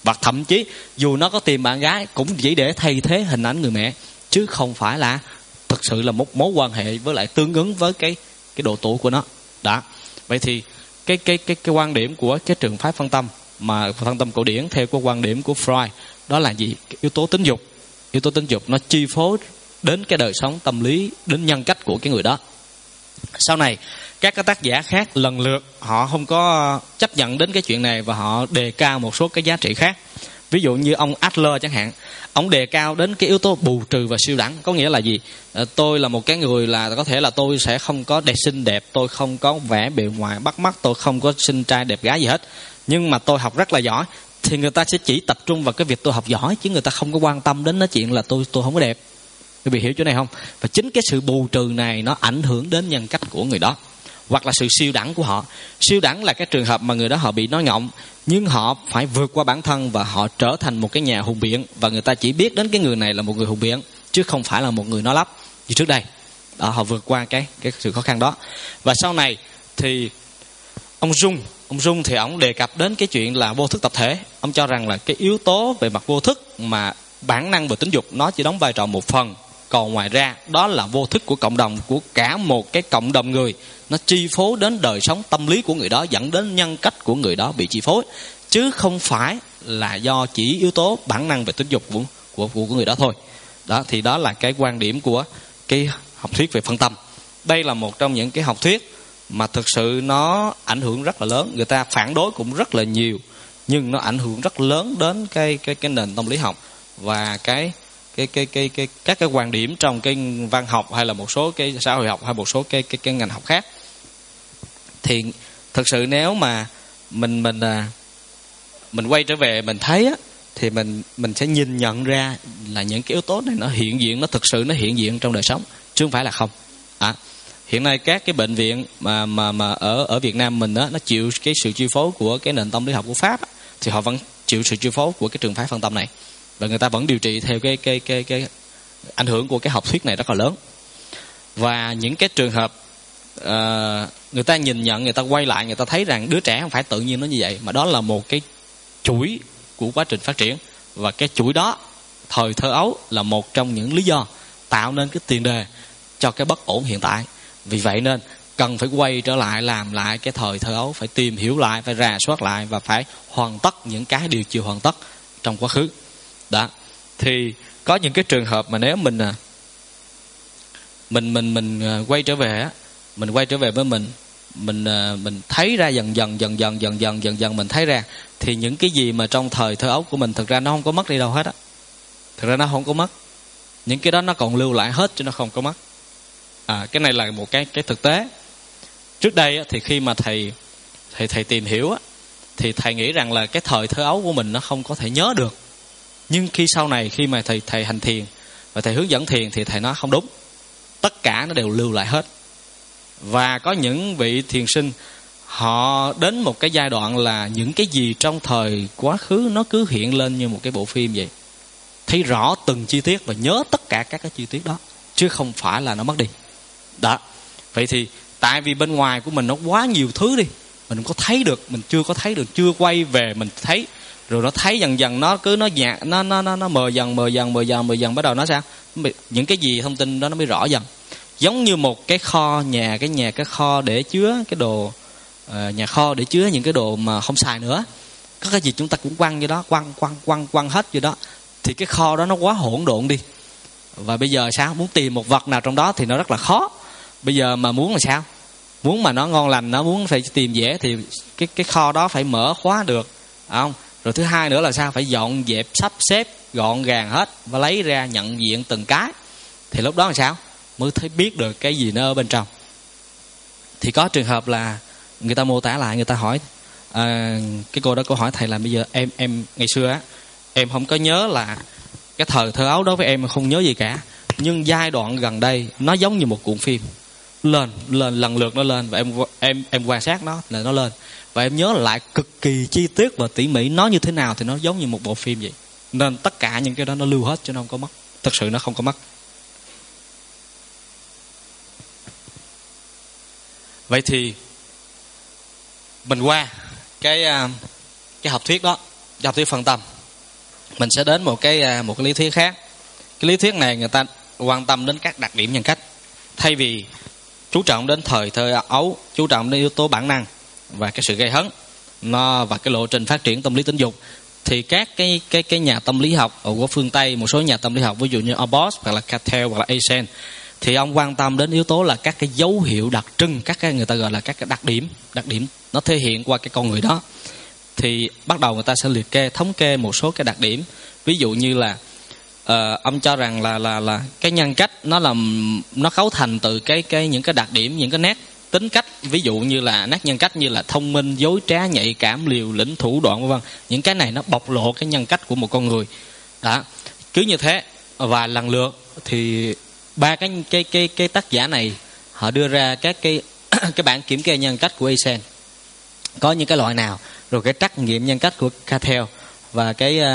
Và thậm chí dù nó có tìm bạn gái cũng chỉ để thay thế hình ảnh người mẹ, chứ không phải là thực sự là một mối quan hệ với lại tương ứng với cái độ tuổi của nó. Đó. Vậy thì cái quan điểm của cái trường phái phân tâm, mà phân tâm cổ điển theo cái quan điểm của Freud, đó là gì? Cái yếu tố tính dục. Yếu tố tính dục nó chi phối đến cái đời sống tâm lý, đến nhân cách của cái người đó. Sau này các cái tác giả khác lần lượt họ không có chấp nhận đến cái chuyện này, và họ đề cao một số cái giá trị khác. Ví dụ như ông Adler chẳng hạn, ông đề cao đến cái yếu tố bù trừ và siêu đẳng. Có nghĩa là gì? Tôi là một cái người là có thể là tôi sẽ không có xinh đẹp, tôi không có vẻ bề ngoài bắt mắt, tôi không có xinh trai đẹp gái gì hết, nhưng mà tôi học rất là giỏi, thì người ta sẽ chỉ tập trung vào cái việc tôi học giỏi, chứ người ta không có quan tâm đến nói chuyện là tôi không có đẹp. Quý vị hiểu chỗ này không? Và chính cái sự bù trừ này nó ảnh hưởng đến nhân cách của người đó. Hoặc là sự siêu đẳng của họ. Siêu đẳng là cái trường hợp mà người đó họ bị nói ngọng, nhưng họ phải vượt qua bản thân và họ trở thành một cái nhà hùng biện, và người ta chỉ biết đến cái người này là một người hùng biện, chứ không phải là một người nói lắp như trước đây. Đó, họ vượt qua cái sự khó khăn đó. Và sau này thì ông Jung thì ông đề cập đến cái chuyện là vô thức tập thể. Ông cho rằng là cái yếu tố về mặt vô thức mà bản năng về tính dục nó chỉ đóng vai trò một phần, còn ngoài ra đó là vô thức của cộng đồng, của cả một cái cộng đồng người, nó chi phối đến đời sống tâm lý của người đó, dẫn đến nhân cách của người đó bị chi phối, chứ không phải là do chỉ yếu tố bản năng về tính dục của người đó thôi. Đó thì đó là cái quan điểm của cái học thuyết về phân tâm. Đây là một trong những cái học thuyết mà thực sự nó ảnh hưởng rất là lớn, người ta phản đối cũng rất là nhiều, nhưng nó ảnh hưởng rất lớn đến cái nền tâm lý học và các cái quan điểm trong cái văn học, hay là một số cái xã hội học, hay một số cái ngành học khác. Thì thực sự nếu mà mình quay trở về mình thấy á, thì mình sẽ nhìn nhận ra là những cái yếu tố này nó hiện diện, nó thực sự nó hiện diện trong đời sống, chứ không phải là không. Hiện nay các cái bệnh viện mà ở Việt Nam mình á, nó chịu cái sự chi phối của cái nền tâm lý học của Pháp á, thì họ vẫn chịu sự chi phối của cái trường phái phân tâm này, và người ta vẫn điều trị theo cái ảnh hưởng của cái học thuyết này rất là lớn. Và những cái trường hợp người ta nhìn nhận, người ta quay lại, người ta thấy rằng đứa trẻ không phải tự nhiên nó như vậy, mà đó là một cái chuỗi của quá trình phát triển, và cái chuỗi đó thời thơ ấu là một trong những lý do tạo nên cái tiền đề cho cái bất ổn hiện tại. Vì vậy nên cần phải quay trở lại, làm lại cái thời thơ ấu, phải tìm hiểu lại, phải rà soát lại, và phải hoàn tất những cái điều chưa hoàn tất trong quá khứ. Đó. Thì có những cái trường hợp mà nếu mình quay trở về á, mình quay trở về với mình thấy ra dần dần mình thấy ra, thì những cái gì mà trong thời thơ ấu của mình thực ra nó không có mất đi đâu hết á. Thực ra nó không có mất, những cái đó nó còn lưu lại hết chứ nó không có mất. Cái này là một cái thực tế. Trước đây á, thì khi mà thầy tìm hiểu á, thì thầy nghĩ rằng là cái thời thơ ấu của mình nó không có thể nhớ được. Nhưng khi sau này, khi mà thầy hành thiền và thầy hướng dẫn thiền, thì thầy nói không đúng, tất cả nó đều lưu lại hết. Và có những vị thiền sinh họ đến một cái giai đoạn là những cái gì trong thời quá khứ nó cứ hiện lên như một cái bộ phim vậy, thấy rõ từng chi tiết và nhớ tất cả các cái chi tiết đó, chứ không phải là nó mất đi. Đó. Vậy thì tại vì bên ngoài của mình nó quá nhiều thứ đi, mình không có thấy được, mình chưa có thấy được, chưa quay về mình thấy, rồi nó thấy dần dần nó cứ nó nhạt, nó mờ dần, bắt đầu nó sao, những cái gì thông tin đó nó mới rõ dần. Giống như một cái kho nhà, cái kho để chứa cái đồ, nhà kho để chứa những cái đồ mà không xài nữa, có cái gì chúng ta cũng quăng vô đó, quăng hết vô đó, thì cái kho đó nó quá hỗn độn đi. Và bây giờ sao, muốn tìm một vật nào trong đó thì nó rất là khó. Bây giờ mà muốn là sao, muốn mà nó ngon lành, nó muốn phải tìm dễ, thì cái kho đó phải mở khóa được, không? Rồi thứ hai nữa là sao, phải dọn dẹp sắp xếp gọn gàng hết, và lấy ra nhận diện từng cái, thì lúc đó là sao, mới thấy biết được cái gì nó ở bên trong. Thì có trường hợp là người ta mô tả lại, người ta hỏi cái cô đó, cô hỏi thầy là bây giờ em ngày xưa á, em không có nhớ, là cái thời thơ ấu đó với em không nhớ gì cả, nhưng giai đoạn gần đây nó giống như một cuộn phim lên lần lượt nó lên, và em quan sát nó là nó lên, và em nhớ lại cực kỳ chi tiết và tỉ mỉ nó như thế nào, thì nó giống như một bộ phim vậy. Nên tất cả những cái đó nó lưu hết chứ nó không có mất, thực sự nó không có mất. Vậy thì mình qua cái học thuyết đó, học thuyết phân tâm. mình sẽ đến một cái lý thuyết khác. Cái lý thuyết này người ta quan tâm đến các đặc điểm nhân cách, thay vì chú trọng đến thời thơ ấu, chú trọng đến yếu tố bản năng và cái sự gây hấn và cái lộ trình phát triển tâm lý tính dục. Thì các cái nhà tâm lý học ở của phương Tây, một số nhà tâm lý học ví dụ như Oboz hoặc là Cattell hoặc là Eysen, thì ông quan tâm đến yếu tố là các cái dấu hiệu đặc trưng, các cái người ta gọi là các cái đặc điểm nó thể hiện qua cái con người đó. Thì bắt đầu người ta sẽ liệt kê, thống kê một số cái đặc điểm. Ví dụ như là ông cho rằng là cái nhân cách nó cấu thành từ những cái đặc điểm, những cái nét tính cách, ví dụ như là nét nhân cách như là thông minh, dối trá, nhạy cảm, liều lĩnh, thủ đoạn, vân vân. Những cái này nó bộc lộ cái nhân cách của một con người. Đó, cứ như thế. Và lần lượt thì ba cái tác giả này họ đưa ra các cái bản kiểm kê nhân cách của Eysen có những cái loại nào, rồi cái trắc nghiệm nhân cách của Cattell và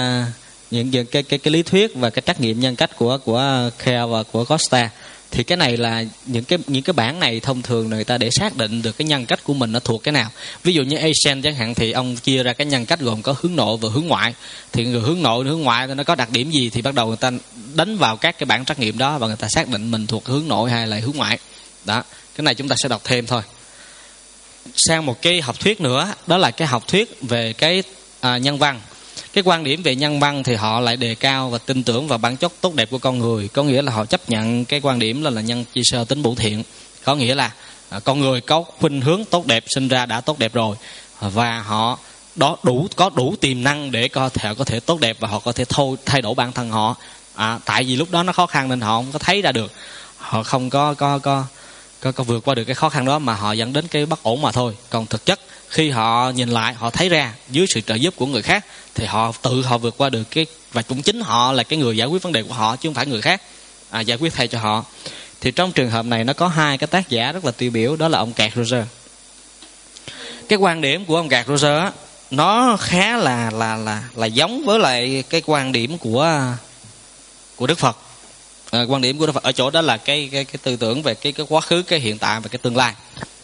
những cái lý thuyết và cái trắc nghiệm nhân cách của Care và của Costa. Thì cái này là những cái bản này thông thường người ta để xác định được cái nhân cách của mình nó thuộc cái nào. Ví dụ như Eysen chẳng hạn, thì ông chia ra cái nhân cách gồm có hướng nội và hướng ngoại. Thì người hướng nội, hướng ngoại nó có đặc điểm gì, thì bắt đầu người ta đánh vào các cái bản trắc nghiệm đó và người ta xác định mình thuộc hướng nội hay là hướng ngoại. Đó, cái này chúng ta sẽ đọc thêm thôi. Sang một cái học thuyết nữa, đó là cái học thuyết về cái nhân văn. Cái quan điểm về nhân văn thì họ lại đề cao và tin tưởng vào bản chất tốt đẹp của con người. Có nghĩa là họ chấp nhận cái quan điểm là nhân chi sơ tính bổn thiện. Có nghĩa là con người có khuynh hướng tốt đẹp, sinh ra đã tốt đẹp rồi, và họ có đủ tiềm năng để có thể tốt đẹp, và họ có thể thay đổi bản thân họ. Tại vì lúc đó nó khó khăn nên họ không có thấy ra được, họ không có vượt qua được cái khó khăn đó, mà họ dẫn đến cái bất ổn mà thôi. Còn thực chất khi họ nhìn lại, họ thấy ra dưới sự trợ giúp của người khác thì họ vượt qua được và cũng chính họ là cái người giải quyết vấn đề của họ, chứ không phải người khác giải quyết thay cho họ. Thì trong trường hợp này nó có hai cái tác giả rất là tiêu biểu, đó là ông Carl Rogers. Cái quan điểm của ông Carl Rogers á, nó khá là giống với lại cái quan điểm của Đức Phật. Quan điểm của Đức Phật ở chỗ đó là cái tư tưởng về cái quá khứ, cái hiện tại và cái tương lai.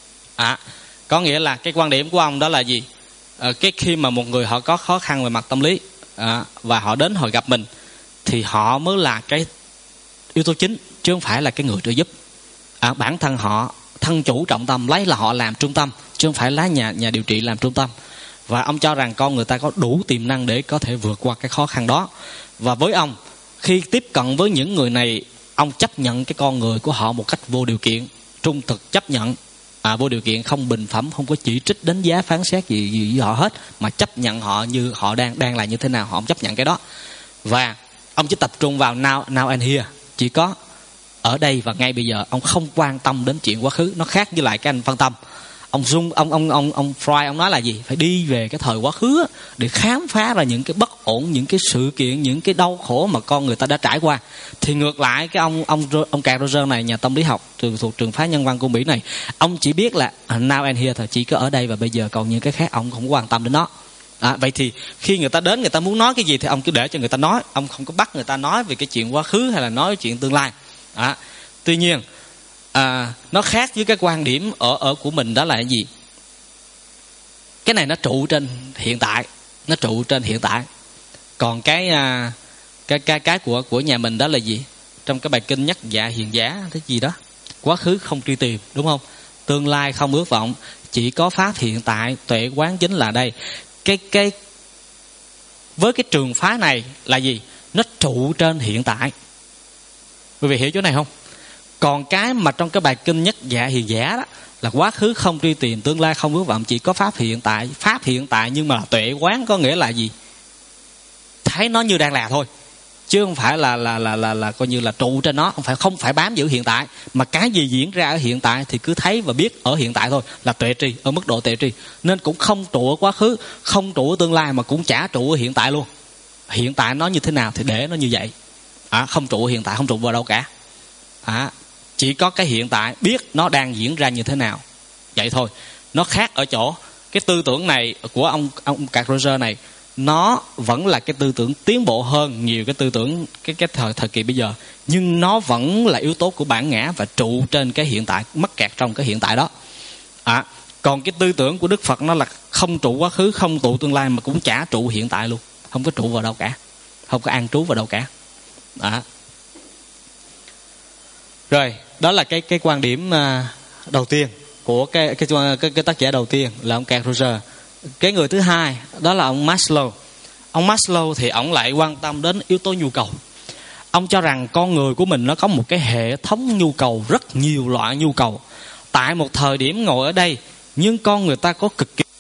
Có nghĩa là cái quan điểm của ông đó là gì? Khi mà một người họ có khó khăn về mặt tâm lý và họ đến họ gặp mình, thì họ mới là cái yếu tố chính, chứ không phải là cái người trợ giúp. Bản thân họ thân chủ trọng tâm, lấy là họ làm trung tâm, chứ không phải lấy nhà điều trị làm trung tâm. Và ông cho rằng con người ta có đủ tiềm năng để có thể vượt qua cái khó khăn đó. Và với ông, khi tiếp cận với những người này, ông chấp nhận cái con người của họ một cách vô điều kiện, trung thực, chấp nhận vô điều kiện, không bình phẩm, không có chỉ trích, đánh giá, phán xét gì với họ hết, mà chấp nhận họ như họ đang là như thế nào, họ không chấp nhận cái đó. Và ông chỉ tập trung vào now and here, chỉ có ở đây và ngay bây giờ. Ông không quan tâm đến chuyện quá khứ. Nó khác với lại cái anh Văn Tâm. Ông Freud ông nói là gì? Phải đi về cái thời quá khứ để khám phá ra những cái bất ổn, những cái sự kiện, những cái đau khổ mà con người ta đã trải qua. Thì ngược lại cái ông Carl Rogers này, nhà tâm lý học thuộc trường phái nhân văn của Mỹ này, ông chỉ biết là now and here thôi, chỉ có ở đây và bây giờ, còn những cái khác ông không quan tâm đến nó. Vậy thì khi người ta đến, người ta muốn nói cái gì thì ông cứ để cho người ta nói, ông không có bắt người ta nói về cái chuyện quá khứ hay là nói chuyện tương lai. Tuy nhiên nó khác với cái quan điểm ở của mình, đó là cái gì? Cái này nó trụ trên hiện tại, còn cái của nhà mình đó là gì? Trong cái bài kinh Nhất Dạ Hiền Giá cái gì đó, quá khứ không truy tìm, đúng không? Tương lai không ước vọng, chỉ có pháp hiện tại, tuệ quán chính là đây. Với cái trường phái này là gì? Nó trụ trên hiện tại. Quý vị hiểu chỗ này không? Còn cái mà trong cái bài kinh Nhất Dạ Hiền Giả đó là quá khứ không truy tìm, tương lai không ước vọng, chỉ có pháp hiện tại. Pháp hiện tại nhưng mà tuệ quán có nghĩa là gì? Thấy nó như đang là thôi, chứ không phải là coi như là trụ trên nó, không phải bám giữ hiện tại, mà cái gì diễn ra ở hiện tại thì cứ thấy và biết ở hiện tại thôi, là tuệ tri, ở mức độ tuệ tri. Nên cũng không trụ ở quá khứ, không trụ ở tương lai, mà cũng chả trụ ở hiện tại luôn. Hiện tại nó như thế nào thì để nó như vậy. Không trụ ở hiện tại, không trụ vào đâu cả. Chỉ có cái hiện tại, biết nó đang diễn ra như thế nào, vậy thôi. Nó khác ở chỗ cái tư tưởng này của ông Carl Rogers này, nó vẫn là cái tư tưởng tiến bộ hơn nhiều cái tư tưởng cái thời kỳ bây giờ, nhưng nó vẫn là yếu tố của bản ngã và trụ trên cái hiện tại, mắc kẹt trong cái hiện tại đó. Còn cái tư tưởng của Đức Phật nó là không trụ quá khứ, không trụ tương lai, mà cũng chả trụ hiện tại luôn, không có trụ vào đâu cả. không có an trú vào đâu cả. Rồi, đó là cái quan điểm đầu tiên của cái tác giả đầu tiên là ông Carl Rogers. Cái người thứ hai đó là ông Maslow. Ông Maslow thì ông lại quan tâm đến yếu tố nhu cầu. Ông cho rằng con người của mình nó có một cái hệ thống nhu cầu, rất nhiều loại nhu cầu. Tại một thời điểm ngồi ở đây, nhưng con người ta có cực kỳ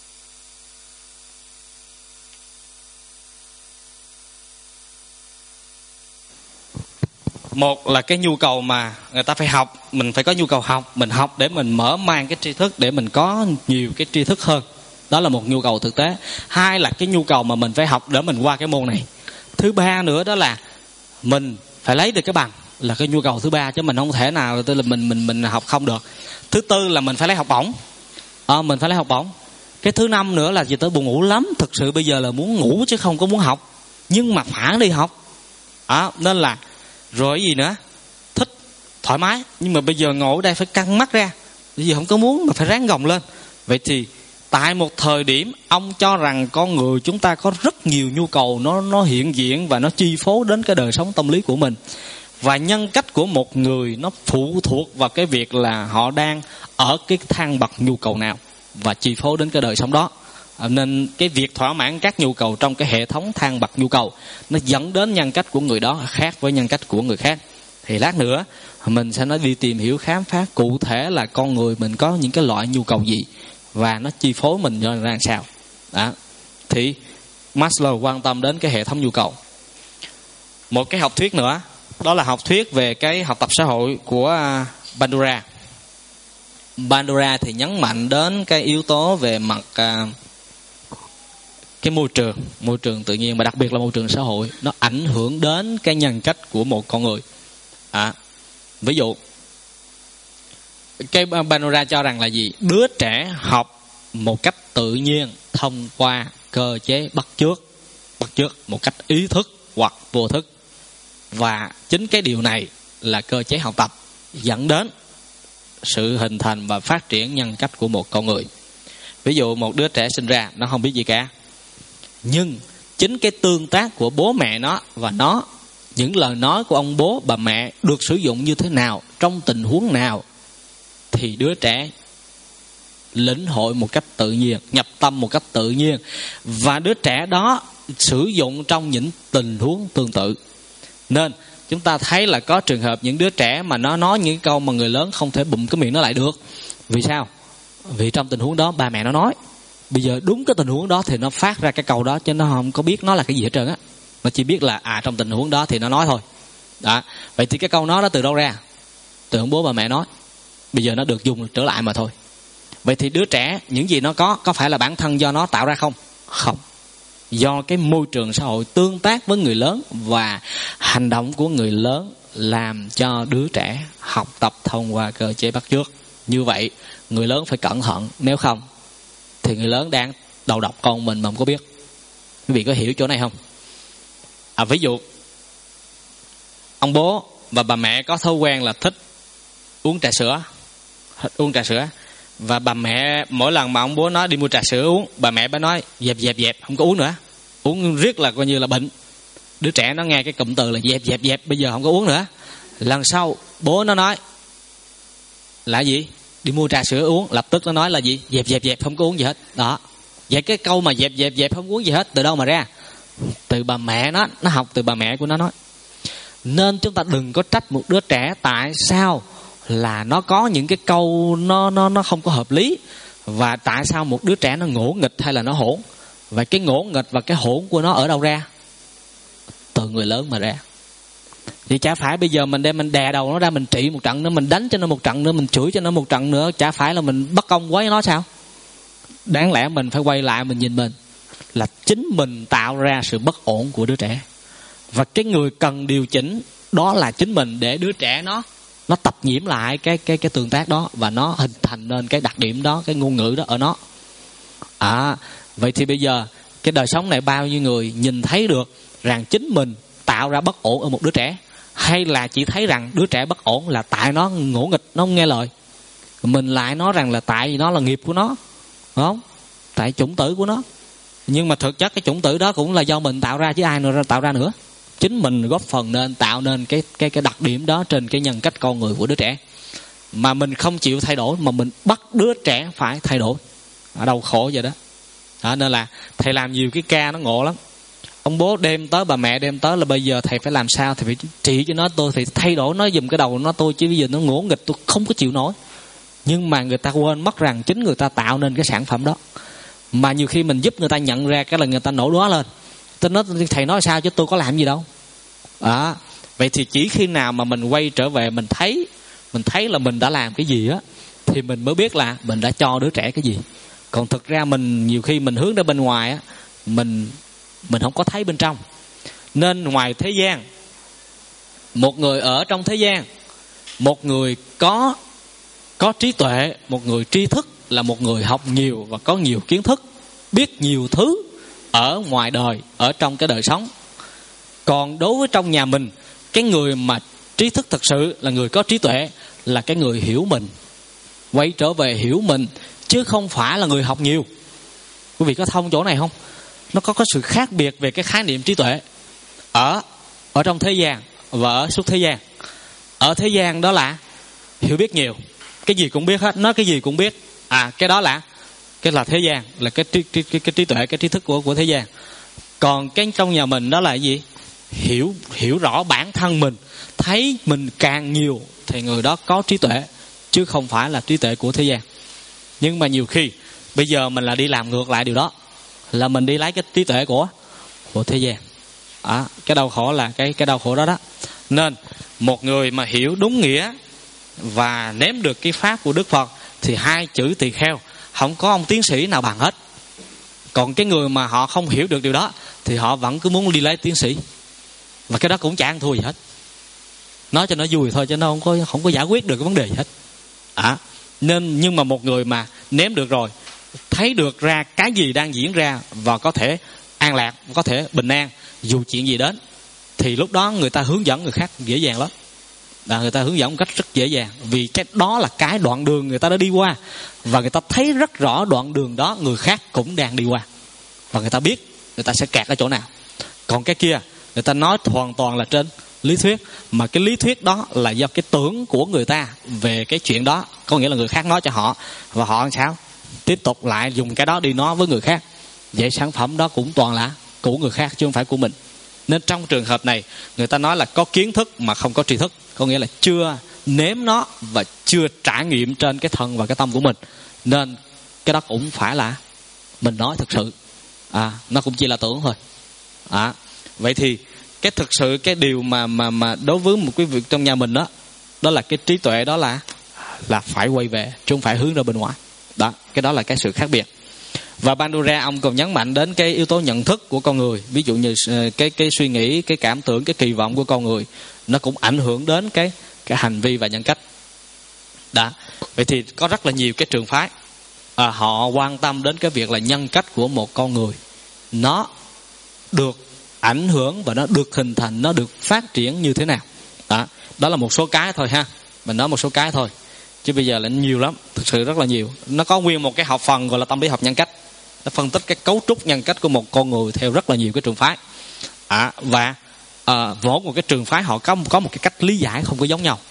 một là cái nhu cầu mà người ta phải học, mình phải có nhu cầu học, mình học để mình mở mang cái tri thức, để mình có nhiều cái tri thức hơn. Đó là một nhu cầu thực tế. Hai là cái nhu cầu mà mình phải học để mình qua cái môn này. Thứ ba nữa đó là mình phải lấy được cái bằng, là cái nhu cầu thứ ba, chứ mình không thể nào tức là mình học không được. Thứ tư là mình phải lấy học bổng. Mình phải lấy học bổng. Cái thứ năm nữa là gì, tới buồn ngủ lắm, thực sự bây giờ là muốn ngủ chứ không có muốn học, nhưng mà phải đi học. Nên là rồi cái gì nữa, thích thoải mái, nhưng mà bây giờ ngồi ở đây phải căng mắt ra, bây giờ không có muốn mà phải ráng gồng lên. Vậy thì tại một thời điểm ông cho rằng con người chúng ta có rất nhiều nhu cầu, nó hiện diện và nó chi phối đến cái đời sống tâm lý của mình. Và nhân cách của một người nó phụ thuộc vào cái việc là họ đang ở cái thang bậc nhu cầu nào và chi phối đến cái đời sống đó. Nên cái việc thỏa mãn các nhu cầu trong cái hệ thống thang bậc nhu cầu nó dẫn đến nhân cách của người đó khác với nhân cách của người khác. Thì lát nữa mình sẽ nói đi tìm hiểu khám phá cụ thể là con người mình có những cái loại nhu cầu gì và nó chi phối mình ra làm sao. Thì Maslow quan tâm đến cái hệ thống nhu cầu. Một cái học thuyết nữa, đó là học thuyết về cái học tập xã hội của Bandura. Bandura thì nhấn mạnh đến cái yếu tố về mặt cái môi trường tự nhiên, mà đặc biệt là môi trường xã hội, nó ảnh hưởng đến cái nhân cách của một con người. Ví dụ cái Bandura cho rằng là gì? Đứa trẻ học một cách tự nhiên thông qua cơ chế bắt chước một cách ý thức hoặc vô thức, và chính cái điều này là cơ chế học tập dẫn đến sự hình thành và phát triển nhân cách của một con người. Ví dụ một đứa trẻ sinh ra nó không biết gì cả, nhưng chính cái tương tác của bố mẹ nó và những lời nói của ông bố bà mẹ được sử dụng như thế nào, trong tình huống nào, thì đứa trẻ lĩnh hội một cách tự nhiên, nhập tâm một cách tự nhiên, và đứa trẻ đó sử dụng trong những tình huống tương tự. Nên chúng ta thấy là có trường hợp những đứa trẻ mà nó nói những câu mà người lớn không thể bụm cái miệng nó lại được. Vì sao? Vì trong tình huống đó ba mẹ nó nói. Bây giờ đúng cái tình huống đó thì nó phát ra cái câu đó, chứ nó không có biết nó là cái gì hết trơn á. Nó chỉ biết là trong tình huống đó thì nó nói thôi. Vậy thì cái câu nói đó từ đâu ra? Từ ông bố bà mẹ nói. Bây giờ nó được dùng trở lại mà thôi. Vậy thì đứa trẻ những gì nó có phải là bản thân do nó tạo ra không? Không. Do cái môi trường xã hội tương tác với người lớn và hành động của người lớn làm cho đứa trẻ học tập thông qua cơ chế bắt chước. Như vậy người lớn phải cẩn thận, nếu không thì người lớn đang đầu độc con mình mà không có biết. Quý vị có hiểu chỗ này không? Ví dụ ông bố và bà mẹ có thói quen là thích uống trà sữa, và bà mẹ mỗi lần mà ông bố nói đi mua trà sữa uống, bà mẹ bà nói dẹp không có uống nữa, uống riết là coi như là bệnh. Đứa trẻ nó nghe cái cụm từ là dẹp bây giờ không có uống nữa. Lần sau bố nó nói là gì? Đi mua trà sữa uống, lập tức nó nói là gì? Dẹp không có uống gì hết. Đó. Vậy cái câu mà dẹp không uống gì hết từ đâu mà ra? Từ bà mẹ nó học từ bà mẹ của nó nói. Nên chúng ta đừng có trách một đứa trẻ tại sao là nó có những cái câu nó không có hợp lý, và tại sao một đứa trẻ nó ngỗ nghịch hay là nó hỗn. Và cái ngỗ nghịch và cái hỗn của nó ở đâu ra? Từ người lớn mà ra. Thì chả phải bây giờ mình đem mình đè đầu nó ra, mình trị một trận nữa, mình đánh cho nó một trận nữa, mình chửi cho nó một trận nữa, chả phải là mình bất công quá với nó sao? Đáng lẽ mình phải quay lại mình nhìn mình là chính mình tạo ra sự bất ổn của đứa trẻ, và cái người cần điều chỉnh đó là chính mình, để đứa trẻ nó tập nhiễm lại cái tương tác đó, và nó hình thành nên cái đặc điểm đó, cái ngôn ngữ đó ở nó. Vậy thì bây giờ cái đời sống này bao nhiêu người nhìn thấy được rằng chính mình tạo ra bất ổn ở một đứa trẻ, hay là chỉ thấy rằng đứa trẻ bất ổn là tại nó ngỗ nghịch, nó không nghe lời, mình lại nói rằng là tại vì nó là nghiệp của nó, đúng không? Tại chủng tử của nó. Nhưng mà thực chất cái chủng tử đó cũng là do mình tạo ra chứ ai nữa tạo ra nữa, chính mình góp phần nên tạo nên cái đặc điểm đó trên cái nhân cách con người của đứa trẻ. Mà mình không chịu thay đổi, mà mình bắt đứa trẻ phải thay đổi, ở đâu khổ vậy đó. Nên là thầy làm nhiều cái ca nó ngộ lắm. Ông bố đem tới, bà mẹ đem tới là bây giờ thầy phải làm sao, thầy phải chỉ cho nó, tôi phải thay đổi nó giùm cái đầu nó tôi, chứ bây giờ nó ngỗ nghịch tôi không có chịu nổi. Nhưng mà người ta quên mất rằng chính người ta tạo nên cái sản phẩm đó. Mà nhiều khi mình giúp người ta nhận ra cái là người ta nổ đóa lên. Tôi nói thầy nói sao chứ tôi có làm gì đâu. Vậy thì chỉ khi nào mà mình quay trở về mình thấy là mình đã làm cái gì á, thì mình mới biết là mình đã cho đứa trẻ cái gì. Còn thực ra mình nhiều khi mình hướng ra bên ngoài á, mình không có thấy bên trong. Nên ngoài thế gian, một người ở trong thế gian, một người có trí tuệ, một người tri thức là một người học nhiều và có nhiều kiến thức, biết nhiều thứ ở ngoài đời, ở trong cái đời sống. Còn đối với trong nhà mình, cái người mà trí thức thật sự là người có trí tuệ, là cái người hiểu mình, quay trở về hiểu mình, chứ không phải là người học nhiều. Quý vị có thông chỗ này không? Nó có sự khác biệt về cái khái niệm trí tuệ ở trong thế gian và ở suốt thế gian. Ở thế gian đó là hiểu biết nhiều, cái gì cũng biết hết, nói cái gì cũng biết. Cái đó là thế gian, là cái trí tuệ, cái trí thức của thế gian. Còn cái trong nhà mình đó là cái gì? Hiểu rõ bản thân mình, thấy mình càng nhiều thì người đó có trí tuệ, chứ không phải là trí tuệ của thế gian. Nhưng mà nhiều khi bây giờ mình là đi làm ngược lại điều đó, là mình đi lấy cái trí tuệ của thế gian. Cái đau khổ là cái đau khổ đó. Nên một người mà hiểu đúng nghĩa và nếm được cái pháp của Đức Phật thì hai chữ tỳ kheo không có ông tiến sĩ nào bằng hết. Còn cái người mà họ không hiểu được điều đó thì họ vẫn cứ muốn đi lấy tiến sĩ, và cái đó cũng chả ăn thua gì hết. Nói cho nó vui thôi, chứ nó không có giải quyết được cái vấn đề gì hết. Nên nhưng mà một người mà nếm được rồi, thấy được ra cái gì đang diễn ra và có thể an lạc, có thể bình an dù chuyện gì đến, thì lúc đó người ta hướng dẫn người khác dễ dàng lắm. Người ta hướng dẫn một cách rất dễ dàng, vì cái đó là cái đoạn đường người ta đã đi qua, và người ta thấy rất rõ đoạn đường đó người khác cũng đang đi qua, và người ta biết người ta sẽ kẹt ở chỗ nào. Còn cái kia người ta nói hoàn toàn là trên lý thuyết, mà cái lý thuyết đó là do cái tưởng của người ta về cái chuyện đó. Có nghĩa là người khác nói cho họ, và họ làm sao tiếp tục lại dùng cái đó đi nói với người khác. Vậy sản phẩm đó cũng toàn là của người khác chứ không phải của mình. Nên trong trường hợp này người ta nói là có kiến thức mà không có tri thức, có nghĩa là chưa nếm nó và chưa trải nghiệm trên cái thân và cái tâm của mình. Nên cái đó cũng phải là mình nói thực sự, nó cũng chỉ là tưởng thôi. Vậy thì cái thực sự cái điều mà đối với một cái việc trong nhà mình đó là cái trí tuệ, đó là phải quay về chứ không phải hướng ra bên ngoài. Cái đó là cái sự khác biệt. Và Bandura ông còn nhấn mạnh đến cái yếu tố nhận thức của con người, ví dụ như cái suy nghĩ, cái cảm tưởng, cái kỳ vọng của con người, nó cũng ảnh hưởng đến cái hành vi và nhân cách. Vậy thì có rất là nhiều cái trường phái họ quan tâm đến cái việc là nhân cách của một con người nó được ảnh hưởng và nó được hình thành, nó được phát triển như thế nào. Đó là một số cái thôi ha, mình nói một số cái thôi, chứ bây giờ là nhiều lắm, thực sự rất là nhiều. Nó có nguyên một cái học phần gọi là tâm lý học nhân cách, nó phân tích cái cấu trúc nhân cách của một con người theo rất là nhiều cái trường phái. Và mỗi một cái trường phái họ có một cái cách lý giải không có giống nhau.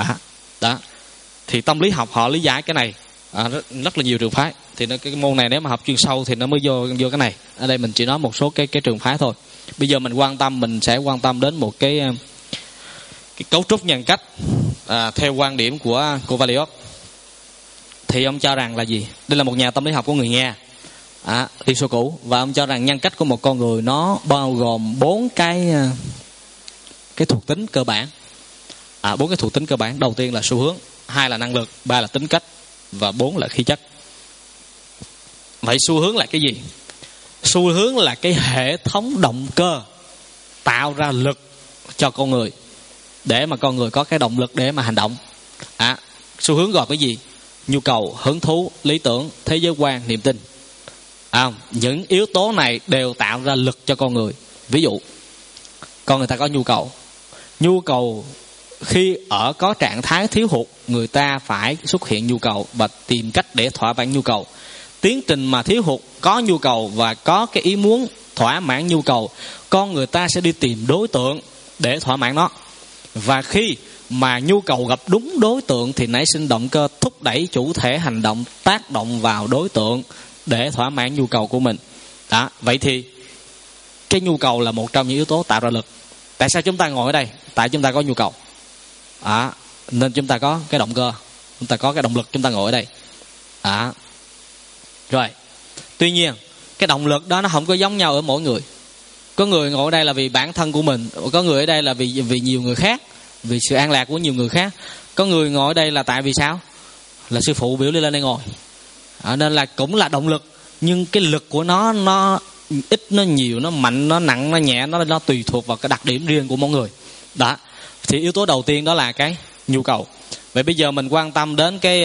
Thì tâm lý học họ lý giải cái này rất là nhiều trường phái. Thì cái môn này nếu mà học chuyên sâu thì nó mới vô cái này. Ở đây mình chỉ nói một số cái trường phái thôi. Bây giờ mình sẽ quan tâm đến một cái cấu trúc nhân cách theo quan điểm của Valios. Thì ông cho rằng là gì? Đây là một nhà tâm lý học của người Nga, Liên Xô cũ, và ông cho rằng nhân cách của một con người nó bao gồm 4 cái thuộc tính cơ bản. 4 cái thuộc tính cơ bản. Đầu tiên là xu hướng, 2 là năng lực, 3 là tính cách, và 4 là khí chất. Vậy xu hướng là cái gì? Xu hướng là cái hệ thống động cơ tạo ra lực cho con người, để mà con người có cái động lực để mà hành động. Xu hướng gồm cái gì? Nhu cầu, hứng thú, lý tưởng, thế giới quan, niềm tin. Những yếu tố này đều tạo ra lực cho con người. Ví dụ con người ta có nhu cầu khi ở có trạng thái thiếu hụt, người ta phải xuất hiện nhu cầu và tìm cách để thỏa mãn nhu cầu. Tiến trình mà thiếu hụt, có nhu cầu và có cái ý muốn thỏa mãn nhu cầu, con người ta sẽ đi tìm đối tượng để thỏa mãn nó. Và khi mà nhu cầu gặp đúng đối tượng thì nảy sinh động cơ thúc đẩy chủ thể hành động tác động vào đối tượng để thỏa mãn nhu cầu của mình. Đó, vậy thì cái nhu cầu là một trong những yếu tố tạo ra lực. Tại sao chúng ta ngồi ở đây? Tại chúng ta có nhu cầu. Nên chúng ta có cái động cơ, chúng ta có cái động lực chúng ta ngồi ở đây. Rồi, tuy nhiên cái động lực đó nó không có giống nhau ở mỗi người. Có người ngồi ở đây là vì bản thân của mình, có người ở đây là vì nhiều người khác, vì sự an lạc của nhiều người khác. Có người ngồi ở đây là tại vì sao? Là sư phụ biểu lên đây ngồi. Nên là cũng là động lực, nhưng cái lực của nó ít, nó nhiều, nó mạnh, nó nặng, nó nhẹ, nó tùy thuộc vào cái đặc điểm riêng của mỗi người. Đó. Thì yếu tố đầu tiên đó là cái nhu cầu. Vậy bây giờ mình quan tâm đến cái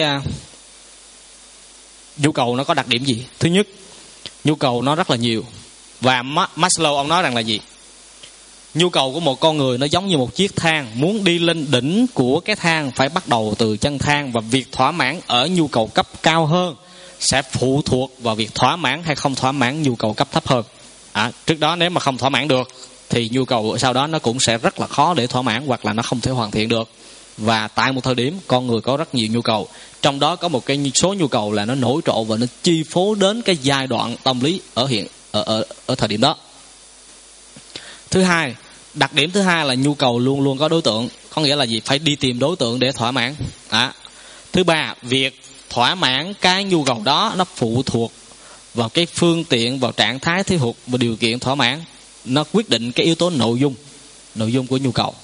nhu cầu nó có đặc điểm gì? Thứ nhất, nhu cầu nó rất là nhiều. Và Maslow ông nói rằng là gì? Nhu cầu của một con người nó giống như một chiếc thang, muốn đi lên đỉnh của cái thang phải bắt đầu từ chân thang, và việc thỏa mãn ở nhu cầu cấp cao hơn sẽ phụ thuộc vào việc thỏa mãn hay không thỏa mãn nhu cầu cấp thấp hơn. Trước đó nếu mà không thỏa mãn được thì nhu cầu sau đó nó cũng sẽ rất là khó để thỏa mãn, hoặc là nó không thể hoàn thiện được. Và tại một thời điểm con người có rất nhiều nhu cầu, trong đó có một cái số nhu cầu là nó nổi trội và nó chi phối đến cái giai đoạn tâm lý ở thời điểm đó. Thứ hai, đặc điểm thứ hai là nhu cầu luôn luôn có đối tượng, có nghĩa là gì? Phải đi tìm đối tượng để thỏa mãn. Thứ ba, việc thỏa mãn cái nhu cầu đó nó phụ thuộc vào cái phương tiện, vào trạng thái thiếu hụt và điều kiện thỏa mãn. Nó quyết định cái yếu tố nội dung của nhu cầu.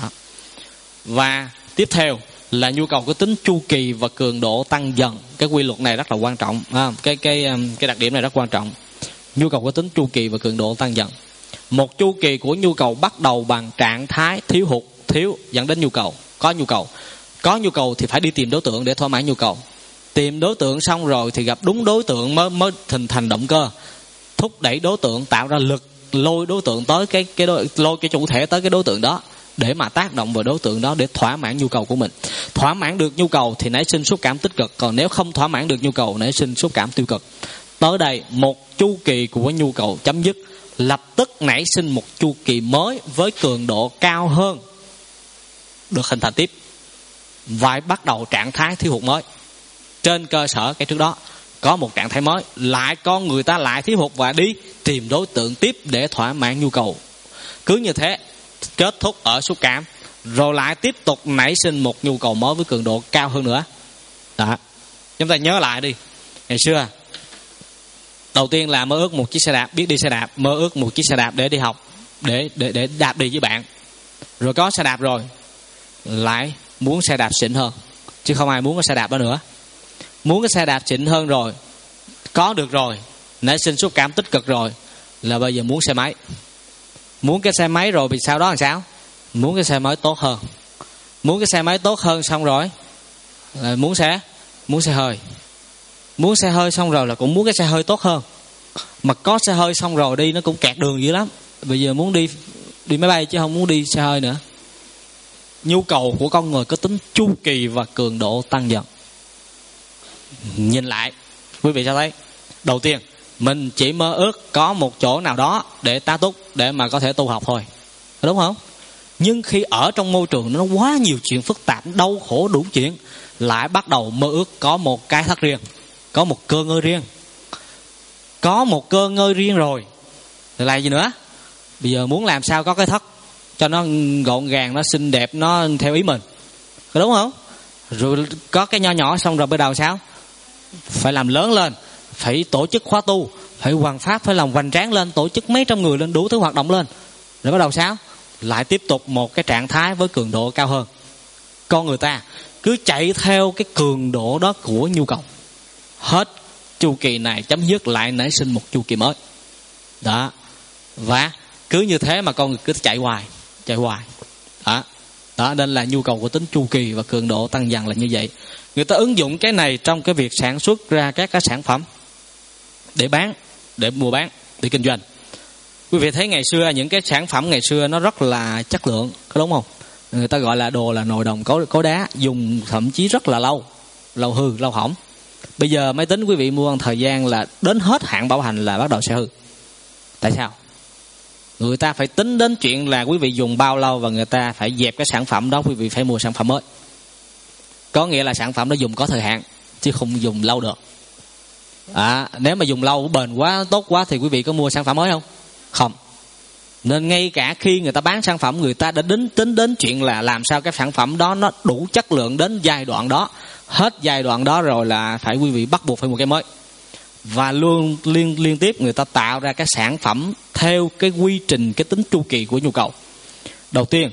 Và tiếp theo là nhu cầu có tính chu kỳ và cường độ tăng dần. Cái quy luật này rất là quan trọng. Cái đặc điểm này rất quan trọng. Nhu cầu có tính chu kỳ và cường độ tăng dần. Một chu kỳ của nhu cầu bắt đầu bằng trạng thái thiếu dẫn đến nhu cầu. Có nhu cầu thì phải đi tìm đối tượng để thỏa mãn nhu cầu. Tìm đối tượng xong rồi thì gặp đúng đối tượng mới hình thành động cơ, thúc đẩy đối tượng, tạo ra lực, lôi đối tượng tới lôi cái chủ thể tới cái đối tượng đó để mà tác động vào đối tượng đó để thỏa mãn nhu cầu của mình. Thỏa mãn được nhu cầu thì nảy sinh xúc cảm tích cực, còn nếu không thỏa mãn được nhu cầu nảy sinh xúc cảm tiêu cực. Tới đây một chu kỳ của nhu cầu chấm dứt, lập tức nảy sinh một chu kỳ mới với cường độ cao hơn được hình thành tiếp, và bắt đầu trạng thái thiếu hụt mới. Trên cơ sở cái trước đó có một trạng thái mới, lại con người ta lại thiếu hụt và đi tìm đối tượng tiếp để thỏa mãn nhu cầu. Cứ như thế kết thúc ở xúc cảm, rồi lại tiếp tục nảy sinh một nhu cầu mới với cường độ cao hơn nữa. Đó, chúng ta nhớ lại đi. Ngày xưa đầu tiên là mơ ước một chiếc xe đạp, biết đi xe đạp, mơ ước một chiếc xe đạp để đi học, để đạp đi với bạn. Rồi có xe đạp rồi lại muốn xe đạp xịn hơn, chứ không ai muốn cái xe đạp đó nữa. Muốn cái xe đạp xịn hơn rồi, có được rồi, nảy sinh xúc cảm tích cực rồi, là bây giờ muốn xe máy. Muốn cái xe máy rồi vì sau đó làm sao? Muốn cái xe máy tốt hơn. Muốn cái xe máy tốt hơn xong rồi là muốn xe hơi. Muốn xe hơi xong rồi là cũng muốn cái xe hơi tốt hơn. Mà có xe hơi xong rồi đi nó cũng kẹt đường dữ lắm. Bây giờ muốn đi máy bay chứ không muốn đi xe hơi nữa. Nhu cầu của con người có tính chu kỳ và cường độ tăng dần. Nhìn lại, quý vị sao thấy? Đầu tiên, mình chỉ mơ ước có một chỗ nào đó để tá túc, để mà có thể tu học thôi, đúng không? Nhưng khi ở trong môi trường nó quá nhiều chuyện phức tạp, đau khổ đủ chuyện, lại bắt đầu mơ ước có một cái thất riêng, có một cơ ngơi riêng. Có một cơ ngơi riêng rồi thì là gì nữa? Bây giờ muốn làm sao có cái thất cho nó gọn gàng, nó xinh đẹp, nó theo ý mình, đúng không? Rồi có cái nho nhỏ xong rồi bắt đầu sao? Phải làm lớn lên, phải tổ chức khóa tu, phải hoằng pháp, phải làm hoành tráng lên, tổ chức mấy trăm người lên, đủ thứ hoạt động lên. Rồi bắt đầu sao? Lại tiếp tục một cái trạng thái với cường độ cao hơn. Con người ta cứ chạy theo cái cường độ đó của nhu cầu. Hết chu kỳ này chấm dứt lại nảy sinh một chu kỳ mới. Đó. Và cứ như thế mà con người cứ chạy hoài. Đó, nên là nhu cầu của tính chu kỳ và cường độ tăng dần là như vậy. Người ta ứng dụng cái này trong cái việc sản xuất ra các cái sản phẩm để bán, để mua bán, để kinh doanh. Quý vị thấy ngày xưa những cái sản phẩm ngày xưa nó rất là chất lượng, có đúng không? Người ta gọi là đồ là nồi đồng có đá, dùng thậm chí rất là lâu hư, lâu hỏng. Bây giờ máy tính quý vị mua một thời gian là đến hết hạn bảo hành là bắt đầu sẽ hư. Tại sao? Người ta phải tính đến chuyện là quý vị dùng bao lâu và người ta phải dẹp cái sản phẩm đó, quý vị phải mua sản phẩm mới. Có nghĩa là sản phẩm đó dùng có thời hạn chứ không dùng lâu được. Nếu mà dùng lâu bền quá, tốt quá thì quý vị có mua sản phẩm mới không? Không. Nên ngay cả khi người ta bán sản phẩm, người ta đã tính đến chuyện là làm sao cái sản phẩm đó nó đủ chất lượng đến giai đoạn đó. Hết giai đoạn đó rồi là phải quý vị bắt buộc phải mua cái mới. Và luôn liên tiếp người ta tạo ra cái sản phẩm theo cái quy trình, cái tính chu kỳ của nhu cầu. Đầu tiên,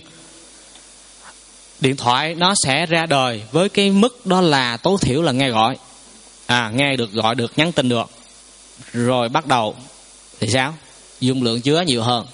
điện thoại nó sẽ ra đời với cái mức đó là tối thiểu là nghe gọi, nghe được, gọi được, nhắn tin được. Rồi bắt đầu thì sao? Dung lượng chứa nhiều hơn.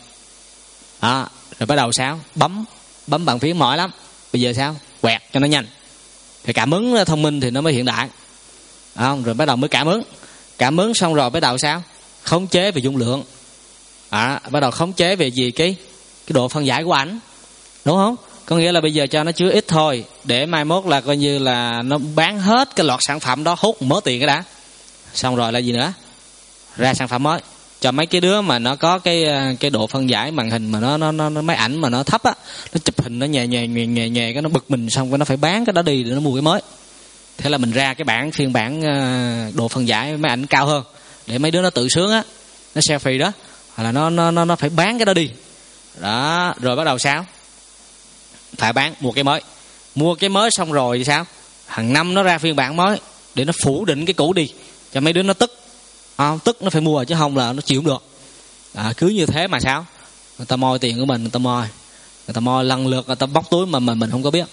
Rồi bắt đầu sao? Bấm bàn phím mỏi lắm. Bây giờ sao? Quẹt cho nó nhanh. Thì cảm ứng thông minh thì nó mới hiện đại. Rồi bắt đầu mới cảm ứng xong rồi bắt đầu sao? Khống chế về dung lượng. Bắt đầu khống chế về gì? Cái độ phân giải của ảnh, đúng không? Có nghĩa là bây giờ cho nó chứa ít thôi, để mai mốt là coi như là nó bán hết cái loạt sản phẩm đó, hút mớ tiền cái đã. Xong rồi là gì nữa? Ra sản phẩm mới. Cho mấy cái đứa mà nó có cái độ phân giải màn hình mà nó máy ảnh mà nó thấp á, nó chụp hình nó nhè cái nó bực mình, xong cái nó phải bán cái đó đi để nó mua cái mới. Thế là mình ra cái phiên bản độ phân giải máy ảnh cao hơn để mấy đứa nó tự sướng á, nó selfie đó, hoặc là nó phải bán cái đó đi. Đó, rồi bắt đầu sao? Phải mua cái mới xong rồi thì sao? Hàng năm nó ra phiên bản mới để nó phủ định cái cũ đi, cho mấy đứa nó tức. Tức nó phải mua chứ không là nó chịu không được. Cứ như thế mà sao? Người ta moi tiền của mình, người ta moi lần lượt, người ta bóc túi mà mình không có biết.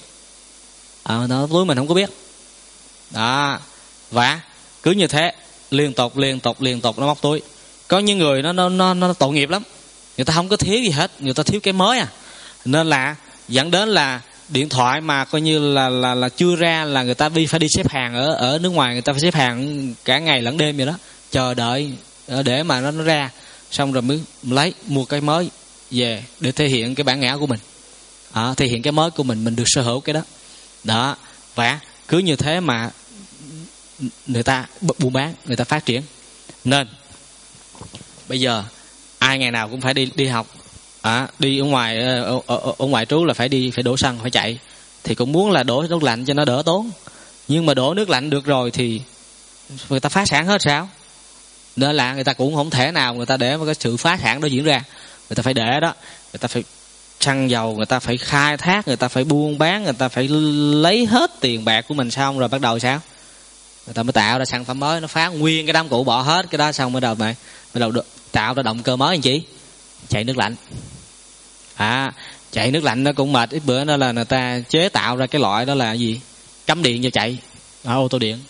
Nó túi mình không có biết. Đó. Và cứ như thế liên tục nó móc túi. Có những người nó tội nghiệp lắm, người ta không có thiếu gì hết, người ta thiếu cái mới nên là dẫn đến là điện thoại mà coi như là chưa ra là người ta phải đi xếp hàng ở nước ngoài, người ta phải xếp hàng cả ngày lẫn đêm vậy đó, chờ đợi để mà nó ra, xong rồi mới mua cái mới về để thể hiện cái bản ngã của mình, thể hiện cái mới của mình được sở hữu cái đó. Đó. Và cứ như thế mà người ta buôn bán, người ta phát triển. Nên bây giờ ai ngày nào cũng phải đi học, đi ở ngoài trú là phải đổ xăng, phải chạy, thì cũng muốn là đổ nước lạnh cho nó đỡ tốn. Nhưng mà đổ nước lạnh được rồi thì người ta phá sản hết sao? Nên là người ta cũng không thể nào người ta để mà cái sự phá sản đó diễn ra. Người ta phải để đó, người ta phải xăng dầu, người ta phải khai thác, người ta phải buôn bán, người ta phải lấy hết tiền bạc của mình, xong rồi bắt đầu sao? Người ta mới tạo ra sản phẩm mới, nó phá nguyên cái đám cũ, bỏ hết cái đó, xong bắt đầu tạo ra động cơ mới. Anh chị, chạy nước lạnh. Chạy nước lạnh nó cũng mệt. Ít bữa đó là người ta chế tạo ra cái loại đó là gì? Cắm điện cho chạy, ô tô điện.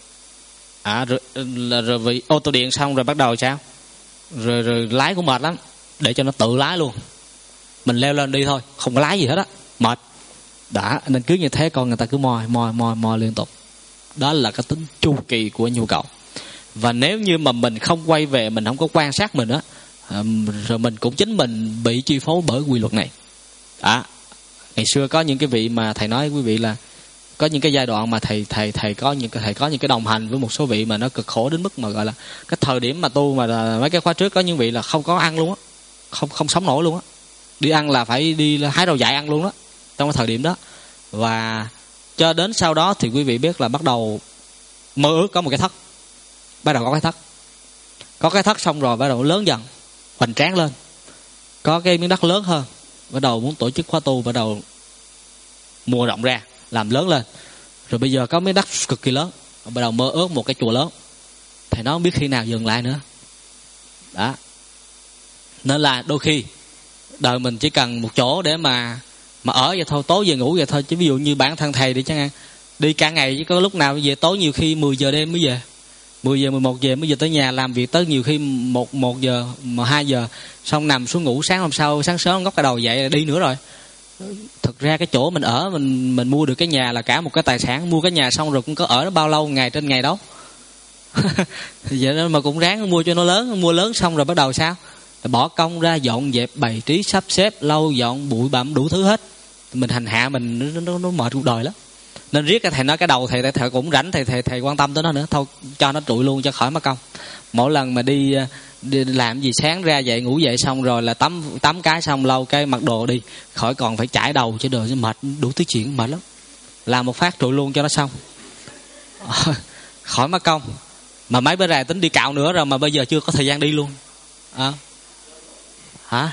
Rồi vì ô tô điện xong rồi bắt đầu sao? Rồi lái cũng mệt lắm, để cho nó tự lái luôn, mình leo lên đi thôi, không có lái gì hết á, mệt. Đã, nên cứ như thế con người ta cứ moi liên tục. Đó là cái tính chu kỳ của nhu cầu. Và nếu như mà mình không quay về, mình không có quan sát mình á, rồi mình cũng chính mình bị chi phối bởi quy luật này. Ngày xưa có những cái vị mà thầy nói quý vị là có những cái giai đoạn mà thầy có những cái đồng hành với một số vị mà nó cực khổ đến mức mà gọi là cái thời điểm mà tu mà mấy cái khóa trước có những vị là không có ăn luôn á, không sống nổi luôn á, đi ăn là phải đi hái rau dại ăn luôn đó trong cái thời điểm đó. Và cho đến sau đó thì quý vị biết là bắt đầu mơ ước có một cái thất, bắt đầu có cái thất xong rồi bắt đầu lớn dần, hoành tráng lên, có cái miếng đất lớn hơn, bắt đầu muốn tổ chức khóa tu, bắt đầu mua rộng ra, làm lớn lên. Rồi bây giờ có miếng đất cực kỳ lớn, bắt đầu mơ ước một cái chùa lớn. Thầy nói không biết khi nào dừng lại nữa. Đó. Nên là đôi khi đời mình chỉ cần một chỗ để mà ở vậy thôi, tối về ngủ vậy thôi. Chứ ví dụ như bản thân thầy đi chẳng hạn, đi cả ngày chứ có lúc nào về tối, nhiều khi 10 giờ đêm mới về, 10 giờ 11 giờ mới về tới nhà, làm việc tới nhiều khi 1 giờ 2 giờ, xong nằm xuống ngủ, sáng hôm sau sáng sớm ngóc cái đầu dậy đi nữa rồi. Thực ra cái chỗ mình ở, mình mua được cái nhà là cả một cái tài sản. Mua cái nhà xong rồi cũng có ở nó bao lâu, ngày trên ngày đâu. Vậy nên mà cũng ráng mua cho nó lớn. Mua lớn xong rồi bắt đầu sao? Bỏ công ra dọn dẹp, bày trí, sắp xếp, lau dọn, bụi bặm đủ thứ hết. Mình hành hạ mình nó mệt cuộc đời lắm. Nên riết cái thầy nói cái đầu thầy cũng rảnh, thầy quan tâm tới nó nữa. Thôi cho nó trụi luôn cho khỏi mất công. Mỗi lần mà đi đi làm gì sáng ra dậy ngủ dậy xong rồi là tắm cái xong lau cái mặc đồ đi, khỏi còn phải chải đầu chứ đời mệt đủ thứ chuyện, mệt lắm. Làm một phát trụ luôn cho nó xong. Khỏi mất công. Mà mấy bữa rày tính đi cạo nữa rồi mà bây giờ chưa có thời gian đi luôn. Hả?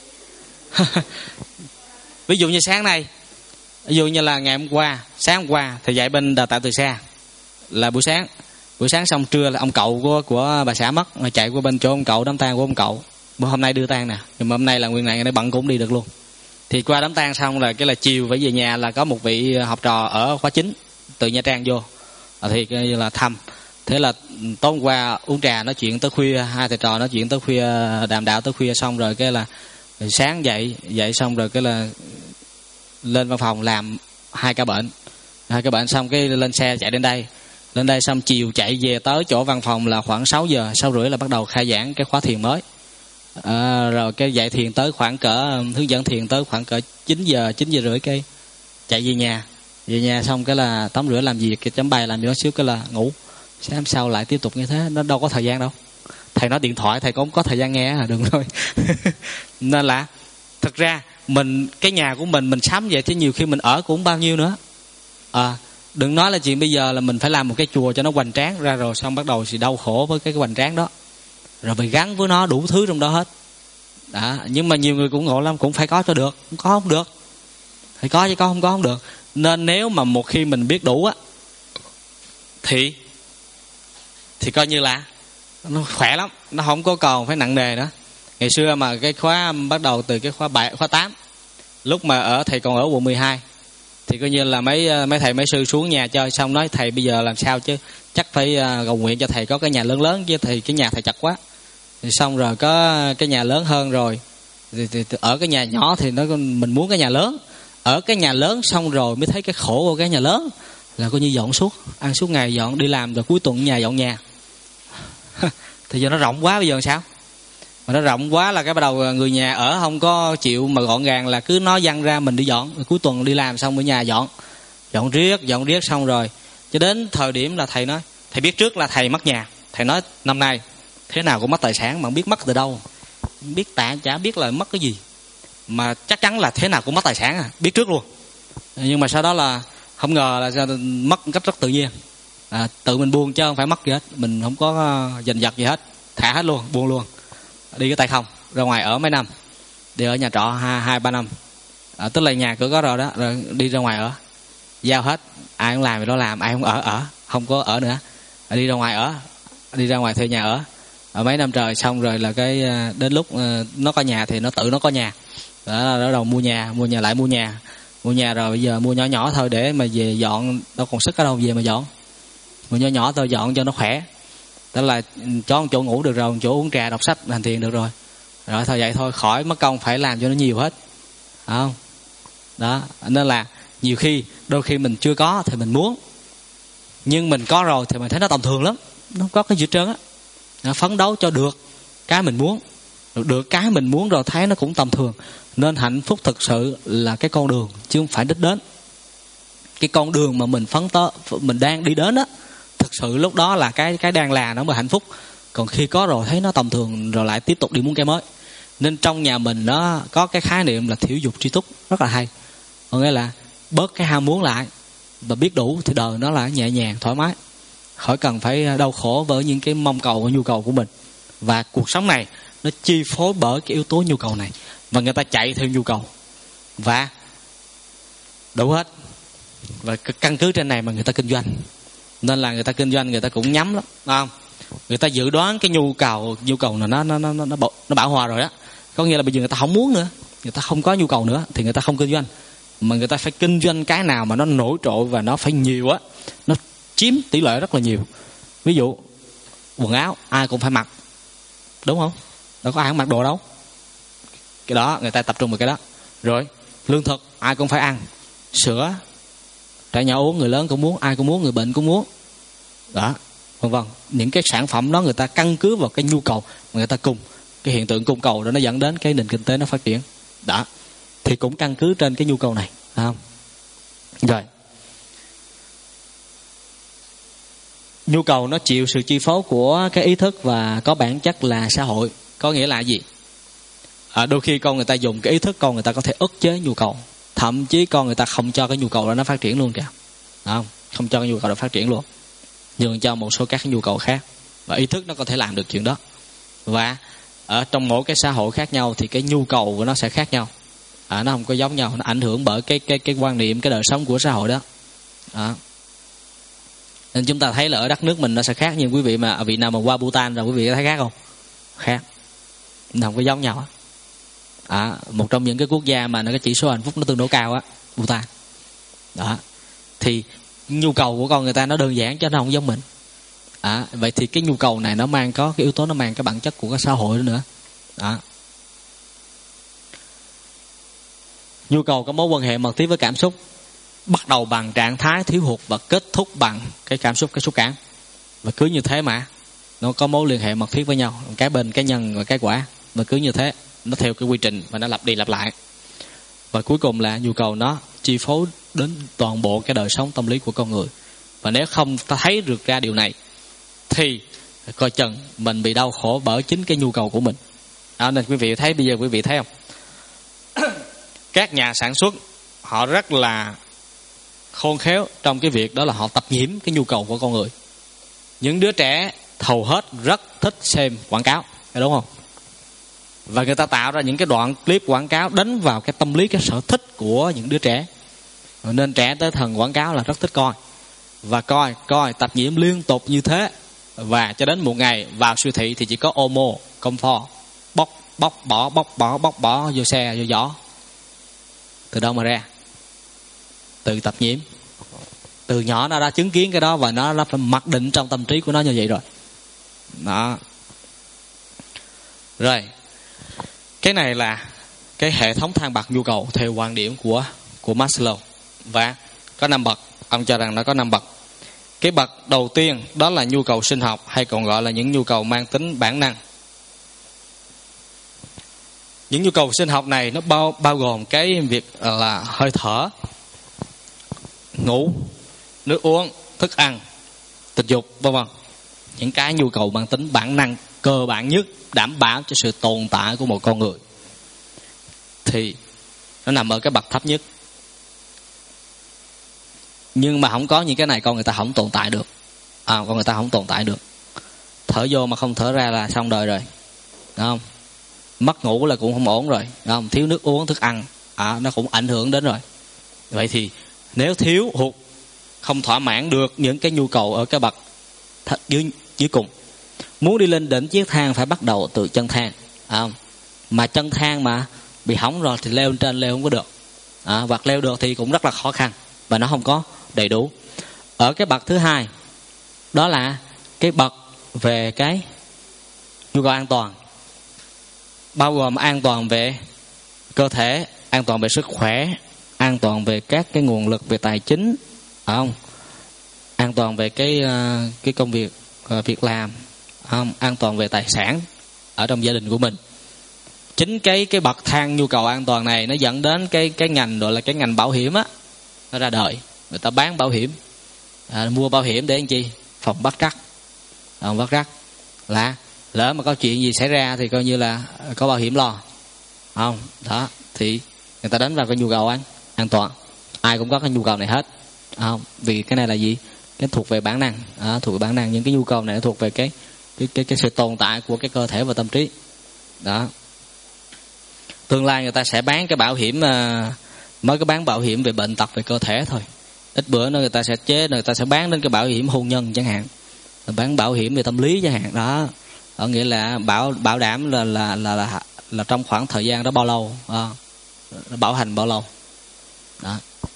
Ví dụ như sáng nay, ví dụ như là ngày hôm qua, sáng hôm qua thì dạy bên đào tạo từ xa là buổi sáng xong trưa là ông cậu của bà xã mất, mà chạy qua bên chỗ ông cậu, đám tang của ông cậu. Hôm nay đưa tang nè, nhưng mà hôm nay là nguyên ngày bận cũng đi được luôn. Thì qua đám tang xong là cái là chiều phải về nhà, là có một vị học trò ở khóa 9 từ Nha Trang vô, thì coi như là thăm. Thế là tối hôm qua uống trà nói chuyện tới khuya, hai thầy trò nói chuyện tới khuya, đàm đạo tới khuya, xong rồi cái là sáng dậy xong rồi cái là lên văn phòng làm hai ca bệnh xong cái lên xe chạy lên đây xong chiều chạy về tới chỗ văn phòng là khoảng 6 giờ, 6 rưỡi là bắt đầu khai giảng cái khóa thiền mới. Rồi cái dạy thiền tới khoảng cỡ, hướng dẫn thiền tới khoảng cỡ 9 giờ rưỡi, cái chạy về nhà xong cái là tắm rửa làm việc, cái chấm bài làm gì đó xíu cái là ngủ. Sáng sau lại tiếp tục như thế, nó đâu có thời gian đâu. Thầy nói điện thoại thầy cũng có thời gian nghe, đừng thôi. Nên là thực ra mình, cái nhà của mình sắm vậy chứ nhiều khi mình ở cũng bao nhiêu nữa. Đừng nói là chuyện bây giờ là mình phải làm một cái chùa cho nó hoành tráng ra rồi xong bắt đầu thì đau khổ với cái hoành tráng đó, rồi mình gắn với nó đủ thứ trong đó hết. Nhưng mà nhiều người cũng ngộ lắm, cũng phải có cho được, không được phải có chứ không có không được. Nên nếu mà một khi mình biết đủ á thì coi như là nó khỏe lắm, nó không có còn phải nặng nề nữa. Ngày xưa mà cái khóa bắt đầu từ cái khóa 8, lúc mà thầy còn ở quận 12 thì coi như là mấy thầy mấy sư xuống nhà chơi xong nói thầy bây giờ làm sao chứ chắc phải cầu nguyện cho thầy có cái nhà lớn chứ thầy cái nhà thầy chặt quá. Thì xong rồi có cái nhà lớn hơn rồi thì ở cái nhà nhỏ thì mình muốn cái nhà lớn, ở cái nhà lớn xong rồi mới thấy cái khổ của cái nhà lớn là coi như dọn suốt, ăn suốt ngày dọn, đi làm rồi cuối tuần nhà dọn nhà. Thì giờ nó rộng quá, bây giờ làm sao? Mà nó rộng quá là cái bắt đầu người nhà ở không có chịu mà gọn gàng, là cứ nó văng ra mình đi dọn, rồi cuối tuần đi làm xong ở nhà dọn riết xong rồi cho đến thời điểm là thầy nói, thầy biết trước là thầy mất nhà, thầy nói năm nay thế nào cũng mất tài sản, mà không biết mất từ đâu, biết chả biết là mất cái gì, mà chắc chắn là thế nào cũng mất tài sản, biết trước luôn. Nhưng mà sau đó là không ngờ là mất cách rất tự nhiên, tự mình buông chứ không phải mất gì hết, mình không có giành giật gì hết, thả hết luôn, buông luôn, đi cái tay không, ra ngoài ở mấy năm, đi ở nhà trọ 2-3 năm, tức là nhà cửa có rồi đó, rồi đi ra ngoài ở, giao hết, ai cũng làm thì đó làm, ai không ở không có ở nữa, đi ra ngoài ở, đi ra ngoài thuê nhà ở mấy năm trời. Xong rồi là cái đến lúc nó có nhà thì nó tự nó có nhà đó, bắt đầu mua nhà rồi bây giờ mua nhỏ thôi để mà về dọn, đâu còn sức ở đâu về mà dọn, mua nhỏ thôi, dọn cho nó khỏe, tức là cho một chỗ ngủ được rồi, một chỗ uống trà đọc sách hành thiền được rồi thôi vậy thôi, khỏi mất công phải làm cho nó nhiều hết, không đó. Nên là nhiều khi đôi khi mình chưa có thì mình muốn, nhưng mình có rồi thì mình thấy nó tầm thường lắm, nó không có cái gì hết trơn á. Phấn đấu cho được cái mình muốn, được cái mình muốn rồi thấy nó cũng tầm thường. Nên hạnh phúc thực sự là cái con đường chứ không phải đích đến. Cái con đường mà mình mình đang đi đến á, thực sự lúc đó là cái đang là nó mới hạnh phúc. Còn khi có rồi thấy nó tầm thường rồi lại tiếp tục đi muốn cái mới. Nên trong nhà mình nó có cái khái niệm là thiểu dục tri túc, rất là hay. Có nghĩa là bớt cái ham muốn lại và biết đủ thì đời nó là nhẹ nhàng thoải mái, khỏi cần phải đau khổ với những cái mong cầu và nhu cầu của mình. Và cuộc sống này nó chi phối bởi cái yếu tố nhu cầu này, và người ta chạy theo nhu cầu và đủ hết, và căn cứ trên này mà người ta kinh doanh. Nên là người ta kinh doanh người ta cũng nhắm lắm, không? Người ta dự đoán cái nhu cầu là nó bão hòa rồi đó, có nghĩa là bây giờ người ta không muốn nữa, người ta không có nhu cầu nữa thì người ta không kinh doanh, mà người ta phải kinh doanh cái nào mà nó nổi trội và nó phải nhiều á, nó chiếm tỷ lệ rất là nhiều. Ví dụ quần áo ai cũng phải mặc, đúng không? Đâu có ai không mặc đồ đâu, cái đó người ta tập trung vào cái đó. Rồi lương thực ai cũng phải ăn, sữa trẻ nhỏ uống, người lớn cũng muốn, ai cũng muốn, người bệnh cũng muốn đó, vân vân. Những cái sản phẩm đó người ta căn cứ vào cái nhu cầu mà người ta cùng, cái hiện tượng cung cầu đó nó dẫn đến cái nền kinh tế nó phát triển đó, thì cũng căn cứ trên cái nhu cầu này, phải không? Rồi nhu cầu nó chịu sự chi phối của cái ý thức và có bản chất là xã hội. Có nghĩa là gì? Đôi khi con người ta dùng cái ý thức con người ta có thể ức chế nhu cầu, thậm chí con người ta không cho cái nhu cầu đó nó phát triển luôn kìa, không cho cái nhu cầu đó phát triển luôn, nhường cho một số các cái nhu cầu khác, và ý thức nó có thể làm được chuyện đó. Và ở trong mỗi cái xã hội khác nhau thì cái nhu cầu của nó sẽ khác nhau, nó không có giống nhau, nó ảnh hưởng bởi cái quan niệm, cái đời sống của xã hội đó. Nên chúng ta thấy là ở đất nước mình nó sẽ khác, nhưng quý vị mà vị nào mà qua Bhutan rồi quý vị thấy khác không? Khác, nó không có giống nhau. Một trong những cái quốc gia mà nó cái chỉ số hạnh phúc nó tương đối cao á, Bhutan. Thì nhu cầu của con người ta nó đơn giản chứ nó không giống mình. Vậy thì cái nhu cầu này nó mang có cái yếu tố, nó mang cái bản chất của cái xã hội nữa. Nhu cầu có mối quan hệ mật thiết với cảm xúc, bắt đầu bằng trạng thái thiếu hụt và kết thúc bằng cái cảm xúc, cái xúc cảm. Và cứ như thế mà nó có mối liên hệ mật thiết với nhau, cái bên, cái nhân và cái quả. Và cứ như thế, nó theo cái quy trình và nó lặp đi lặp lại. Và cuối cùng là nhu cầu nó chi phối đến toàn bộ cái đời sống tâm lý của con người. Và nếu không ta thấy được ra điều này thì coi chừng mình bị đau khổ bởi chính cái nhu cầu của mình. Nên quý vị thấy, bây giờ quý vị thấy không? Các nhà sản xuất họ rất là khôn khéo trong cái việc đó là họ tập nhiễm cái nhu cầu của con người. Những đứa trẻ hầu hết rất thích xem quảng cáo, đúng không? Và người ta tạo ra những cái đoạn clip quảng cáo đánh vào cái tâm lý, cái sở thích của những đứa trẻ. Nên trẻ tới thần quảng cáo là rất thích coi. Và coi tập nhiễm liên tục như thế. Và cho đến một ngày vào siêu thị thì chỉ có Omo, Comfort, bóc bỏ vô xe, vô giỏ. Từ đâu mà ra? Từ tập nhiễm. Từ nhỏ nó đã chứng kiến cái đó và nó phải mặc định trong tâm trí của nó như vậy rồi. Rồi, cái này là cái hệ thống thang bậc nhu cầu theo quan điểm của Maslow. Và có 5 bậc, ông cho rằng nó có 5 bậc. Cái bậc đầu tiên đó là nhu cầu sinh học, hay còn gọi là những nhu cầu mang tính bản năng. Những nhu cầu sinh học này nó bao gồm cái việc là hơi thở, ngủ, nước uống, thức ăn, tình dục, vân vân. Những cái nhu cầu mang tính bản năng cơ bản nhất đảm bảo cho sự tồn tại của một con người thì nó nằm ở cái bậc thấp nhất. Nhưng mà không có những cái này con người ta không tồn tại được. Con người ta không tồn tại được. Thở vô mà không thở ra là xong đời rồi, đúng không? Mất ngủ là cũng không ổn rồi, đúng không? Thiếu nước uống, thức ăn, nó cũng ảnh hưởng đến rồi. Vậy thì nếu thiếu hụt, không thỏa mãn được những cái nhu cầu ở cái bậc dưới cùng, muốn đi lên đỉnh chiếc thang phải bắt đầu từ chân thang. Mà chân thang mà bị hỏng rồi thì leo lên trên leo không có được. Hoặc leo được thì cũng rất là khó khăn và nó không có đầy đủ. Ở cái bậc thứ hai, đó là cái bậc về cái nhu cầu an toàn, bao gồm an toàn về cơ thể, an toàn về sức khỏe, an toàn về các cái nguồn lực về tài chính, an toàn về cái công việc, việc làm, an toàn về tài sản ở trong gia đình của mình. Chính cái bậc thang nhu cầu an toàn này nó dẫn đến cái ngành gọi là cái ngành bảo hiểm á, nó ra đời. Người ta bán bảo hiểm, mua bảo hiểm để làm chi? Phòng bất trắc. Bất trắc là lỡ mà có chuyện gì xảy ra thì coi như là có bảo hiểm lo, không? Đó thì người ta đánh vào cái nhu cầu an toàn. Ai cũng có cái nhu cầu này hết, không? Vì cái này là gì? Cái thuộc về bản năng, thuộc về bản năng. Những cái nhu cầu này nó thuộc về cái sự tồn tại của cái cơ thể và tâm trí. Đó. Tương lai người ta sẽ bán cái bảo hiểm, mới có bán bảo hiểm về bệnh tật về cơ thể thôi. Ít bữa nữa người ta sẽ bán đến cái bảo hiểm hôn nhân chẳng hạn, bán bảo hiểm về tâm lý chẳng hạn. Đó, có nghĩa là bảo đảm là trong khoảng thời gian đó bao lâu, bảo hành bao lâu. Đó.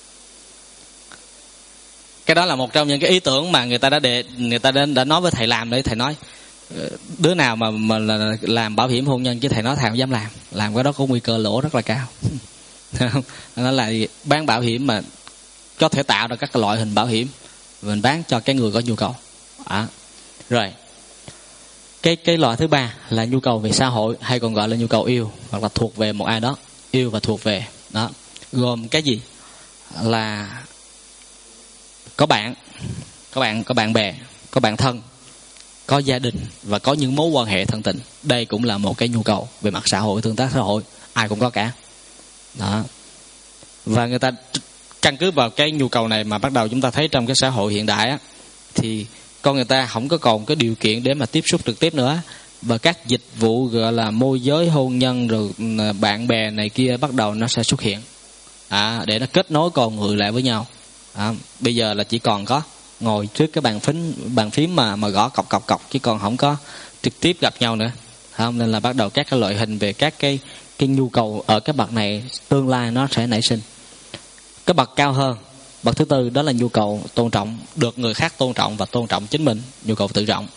Cái đó là một trong những cái ý tưởng mà người ta đã nói với thầy làm đấy. Thầy nói đứa nào mà làm bảo hiểm hôn nhân, chứ thầy nói thầy không dám làm cái đó có nguy cơ lỗ rất là cao. Nó là bán bảo hiểm mà có thể tạo ra các loại hình bảo hiểm mình bán cho cái người có nhu cầu. Rồi cái loại thứ ba là nhu cầu về xã hội, hay còn gọi là nhu cầu yêu, hoặc là thuộc về một ai đó, yêu và thuộc về. Đó gồm cái gì? Là có bạn bè, có bạn thân, có gia đình và có những mối quan hệ thân tình. Đây cũng là một cái nhu cầu về mặt xã hội, tương tác xã hội, ai cũng có cả. Đó. Và người ta căn cứ vào cái nhu cầu này mà bắt đầu chúng ta thấy trong cái xã hội hiện đại á, thì con người ta không có còn cái điều kiện để mà tiếp xúc trực tiếp nữa, và các dịch vụ gọi là môi giới hôn nhân rồi bạn bè này kia bắt đầu nó sẽ xuất hiện để nó kết nối con người lại với nhau. Bây giờ là chỉ còn có ngồi trước cái bàn phím mà gõ cọc chứ còn không có trực tiếp gặp nhau nữa. Nên là bắt đầu các cái loại hình về các cái nhu cầu ở cái bậc này tương lai nó sẽ nảy sinh. Cái bậc cao hơn, bậc thứ tư, đó là nhu cầu tôn trọng, được người khác tôn trọng và tôn trọng chính mình, nhu cầu tự trọng.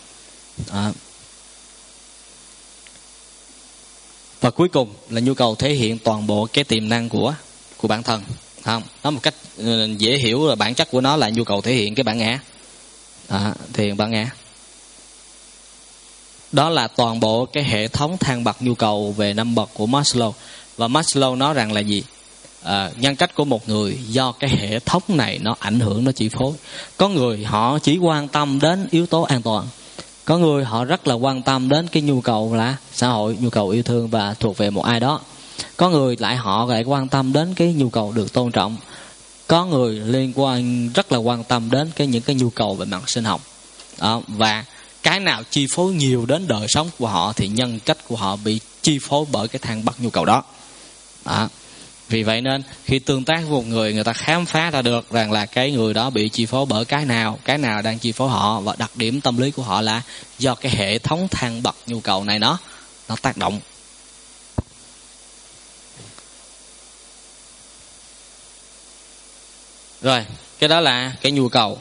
Và cuối cùng là nhu cầu thể hiện toàn bộ cái tiềm năng của bản thân. Nó một cách dễ hiểu là bản chất của nó là nhu cầu thể hiện cái bản ngã. Thể hiện bản ngã. Đó là toàn bộ cái hệ thống thang bậc nhu cầu về 5 bậc của Maslow. Và Maslow nói rằng là gì? Nhân cách của một người do cái hệ thống này nó ảnh hưởng, nó chi phối. Có người họ chỉ quan tâm đến yếu tố an toàn, có người họ rất là quan tâm đến cái nhu cầu là xã hội, nhu cầu yêu thương và thuộc về một ai đó. Có người họ lại quan tâm đến cái nhu cầu được tôn trọng. Có người rất là quan tâm đến những cái nhu cầu về mặt sinh học. Và cái nào chi phối nhiều đến đời sống của họ thì nhân cách của họ bị chi phối bởi cái thang bậc nhu cầu đó. Vì vậy nên khi tương tác với một người ta khám phá ra được rằng là cái người đó bị chi phối bởi cái nào đang chi phối họ, và đặc điểm tâm lý của họ là do cái hệ thống thang bậc nhu cầu này nó tác động. Rồi, cái đó là cái nhu cầu.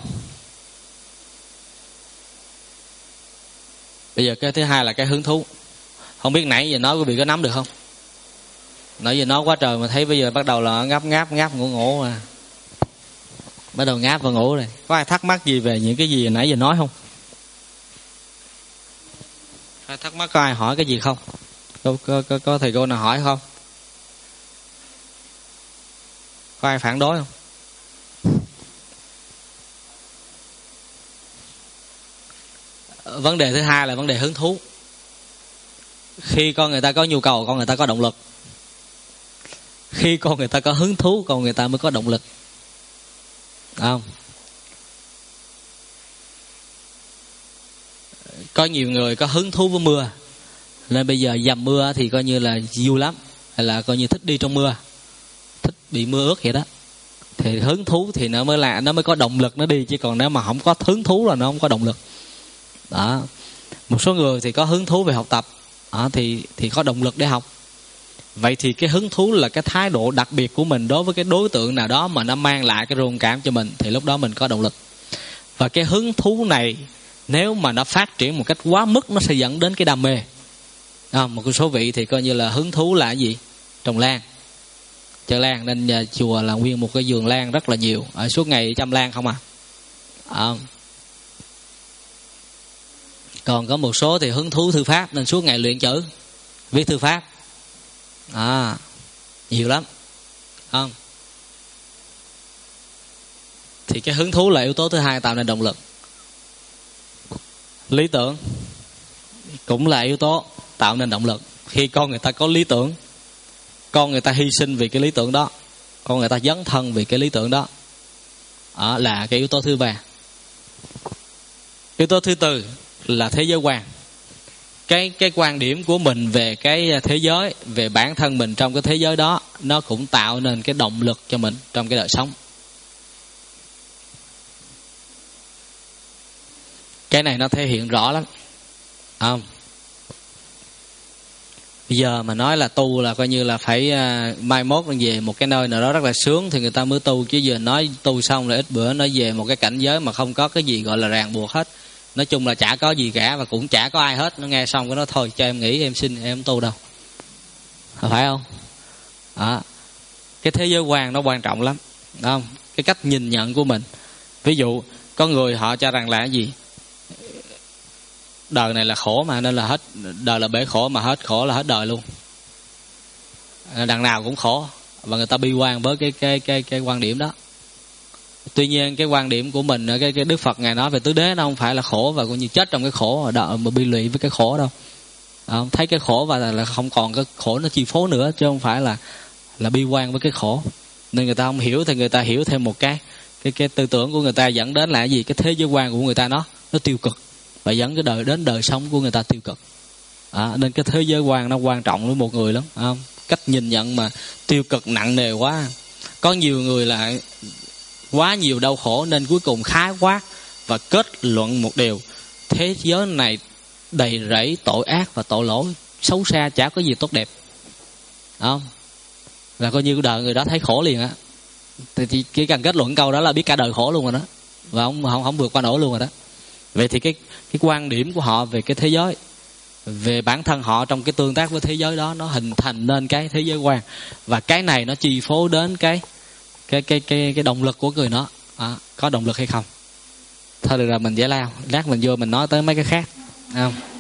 Bây giờ cái thứ hai là cái hứng thú. Không biết nãy giờ nói quý vị có nắm được không? Nãy giờ nói quá trời mà thấy bây giờ bắt đầu là ngáp ngủ à. Bắt đầu ngáp và ngủ rồi. Có ai thắc mắc gì về những cái gì nãy giờ nói không? Ai thắc mắc, có ai hỏi cái gì không? Có thầy cô nào hỏi không? Có ai phản đối không? Vấn đề thứ hai là vấn đề hứng thú. Khi con người ta có nhu cầu, con người ta có động lực. Khi con người ta có hứng thú, con người ta mới có động lực. Không? Có nhiều người có hứng thú với mưa, nên bây giờ dầm mưa thì coi như là vui lắm, hay là coi như thích đi trong mưa, thích bị mưa ướt vậy đó. Thì hứng thú thì nó mới có động lực nó đi, chứ còn nếu mà không có hứng thú là nó không có động lực. Đó. Một số người thì có hứng thú về học tập, thì có động lực để học. Vậy thì cái hứng thú là cái thái độ đặc biệt của mình đối với cái đối tượng nào đó mà nó mang lại cái rung cảm cho mình, thì lúc đó mình có động lực. Và cái hứng thú này nếu mà nó phát triển một cách quá mức, nó sẽ dẫn đến cái đam mê. Một số vị thì coi như là hứng thú là cái gì? Trồng lan, chơi lan, nên nhà chùa là nguyên một cái vườn lan rất là nhiều, suốt ngày chăm lan không Còn có một số thì hứng thú thư pháp, nên suốt ngày luyện chữ, viết thư pháp. Nhiều lắm. Thì cái hứng thú là yếu tố thứ hai tạo nên động lực. Lý tưởng cũng là yếu tố tạo nên động lực. Khi con người ta có lý tưởng, con người ta hy sinh vì cái lý tưởng đó, con người ta dấn thân vì cái lý tưởng đó, là cái yếu tố thứ ba. Yếu tố thứ tư là thế giới quan. Cái quan điểm của mình về cái thế giới, về bản thân mình trong cái thế giới đó, nó cũng tạo nên cái động lực cho mình trong cái đời sống. Cái này nó thể hiện rõ lắm. Bây giờ mà nói là tu là coi như là phải mai mốt về một cái nơi nào đó rất là sướng thì người ta mới tu, chứ giờ nói tu xong rồi ít bữa nói về một cái cảnh giới mà không có cái gì gọi là ràng buộc hết. Nói chung là chả có gì cả và cũng chả có ai hết. Nó nghe xong cái nó thôi cho em nghỉ, em xin, em không tu đâu. Phải không? Cái thế giới quan nó quan trọng lắm, đúng không? Cái cách nhìn nhận của mình. Ví dụ có người họ cho rằng là cái gì? Đời này là khổ mà, nên là hết đời là bể khổ, mà hết khổ là hết đời luôn. Đằng nào cũng khổ, và người ta bi quan với cái quan điểm đó. Tuy nhiên cái quan điểm của mình, cái Đức Phật ngài nói về tứ đế nó không phải là khổ và cũng như chết trong cái khổ mà bi lụy với cái khổ đâu. Thấy cái khổ và là không còn cái khổ nó chi phối nữa, chứ không phải là bi quan với cái khổ. Nên người ta không hiểu thì người ta hiểu thêm một cái tư tưởng của người ta dẫn đến là cái gì, cái thế giới quan của người ta nó tiêu cực và dẫn đến đời sống của người ta tiêu cực. Nên cái thế giới quan nó quan trọng với một người lắm, cách nhìn nhận mà tiêu cực nặng nề quá. Có nhiều người là quá nhiều đau khổ nên cuối cùng khái quát và kết luận một điều: thế giới này đầy rẫy tội ác và tội lỗi, xấu xa, chả có gì tốt đẹp. Là coi như đời người đó thấy khổ liền á. Thì chỉ cần kết luận câu đó là biết cả đời khổ luôn rồi đó, và không vượt qua nổi luôn rồi đó. Vậy thì cái quan điểm của họ về cái thế giới, về bản thân họ trong cái tương tác với thế giới đó, nó hình thành nên cái thế giới quan, và cái này nó chi phối đến cái động lực của người nó. Có động lực hay không. Thôi được rồi, mình giải lao, lát mình vô mình nói tới mấy cái khác, không?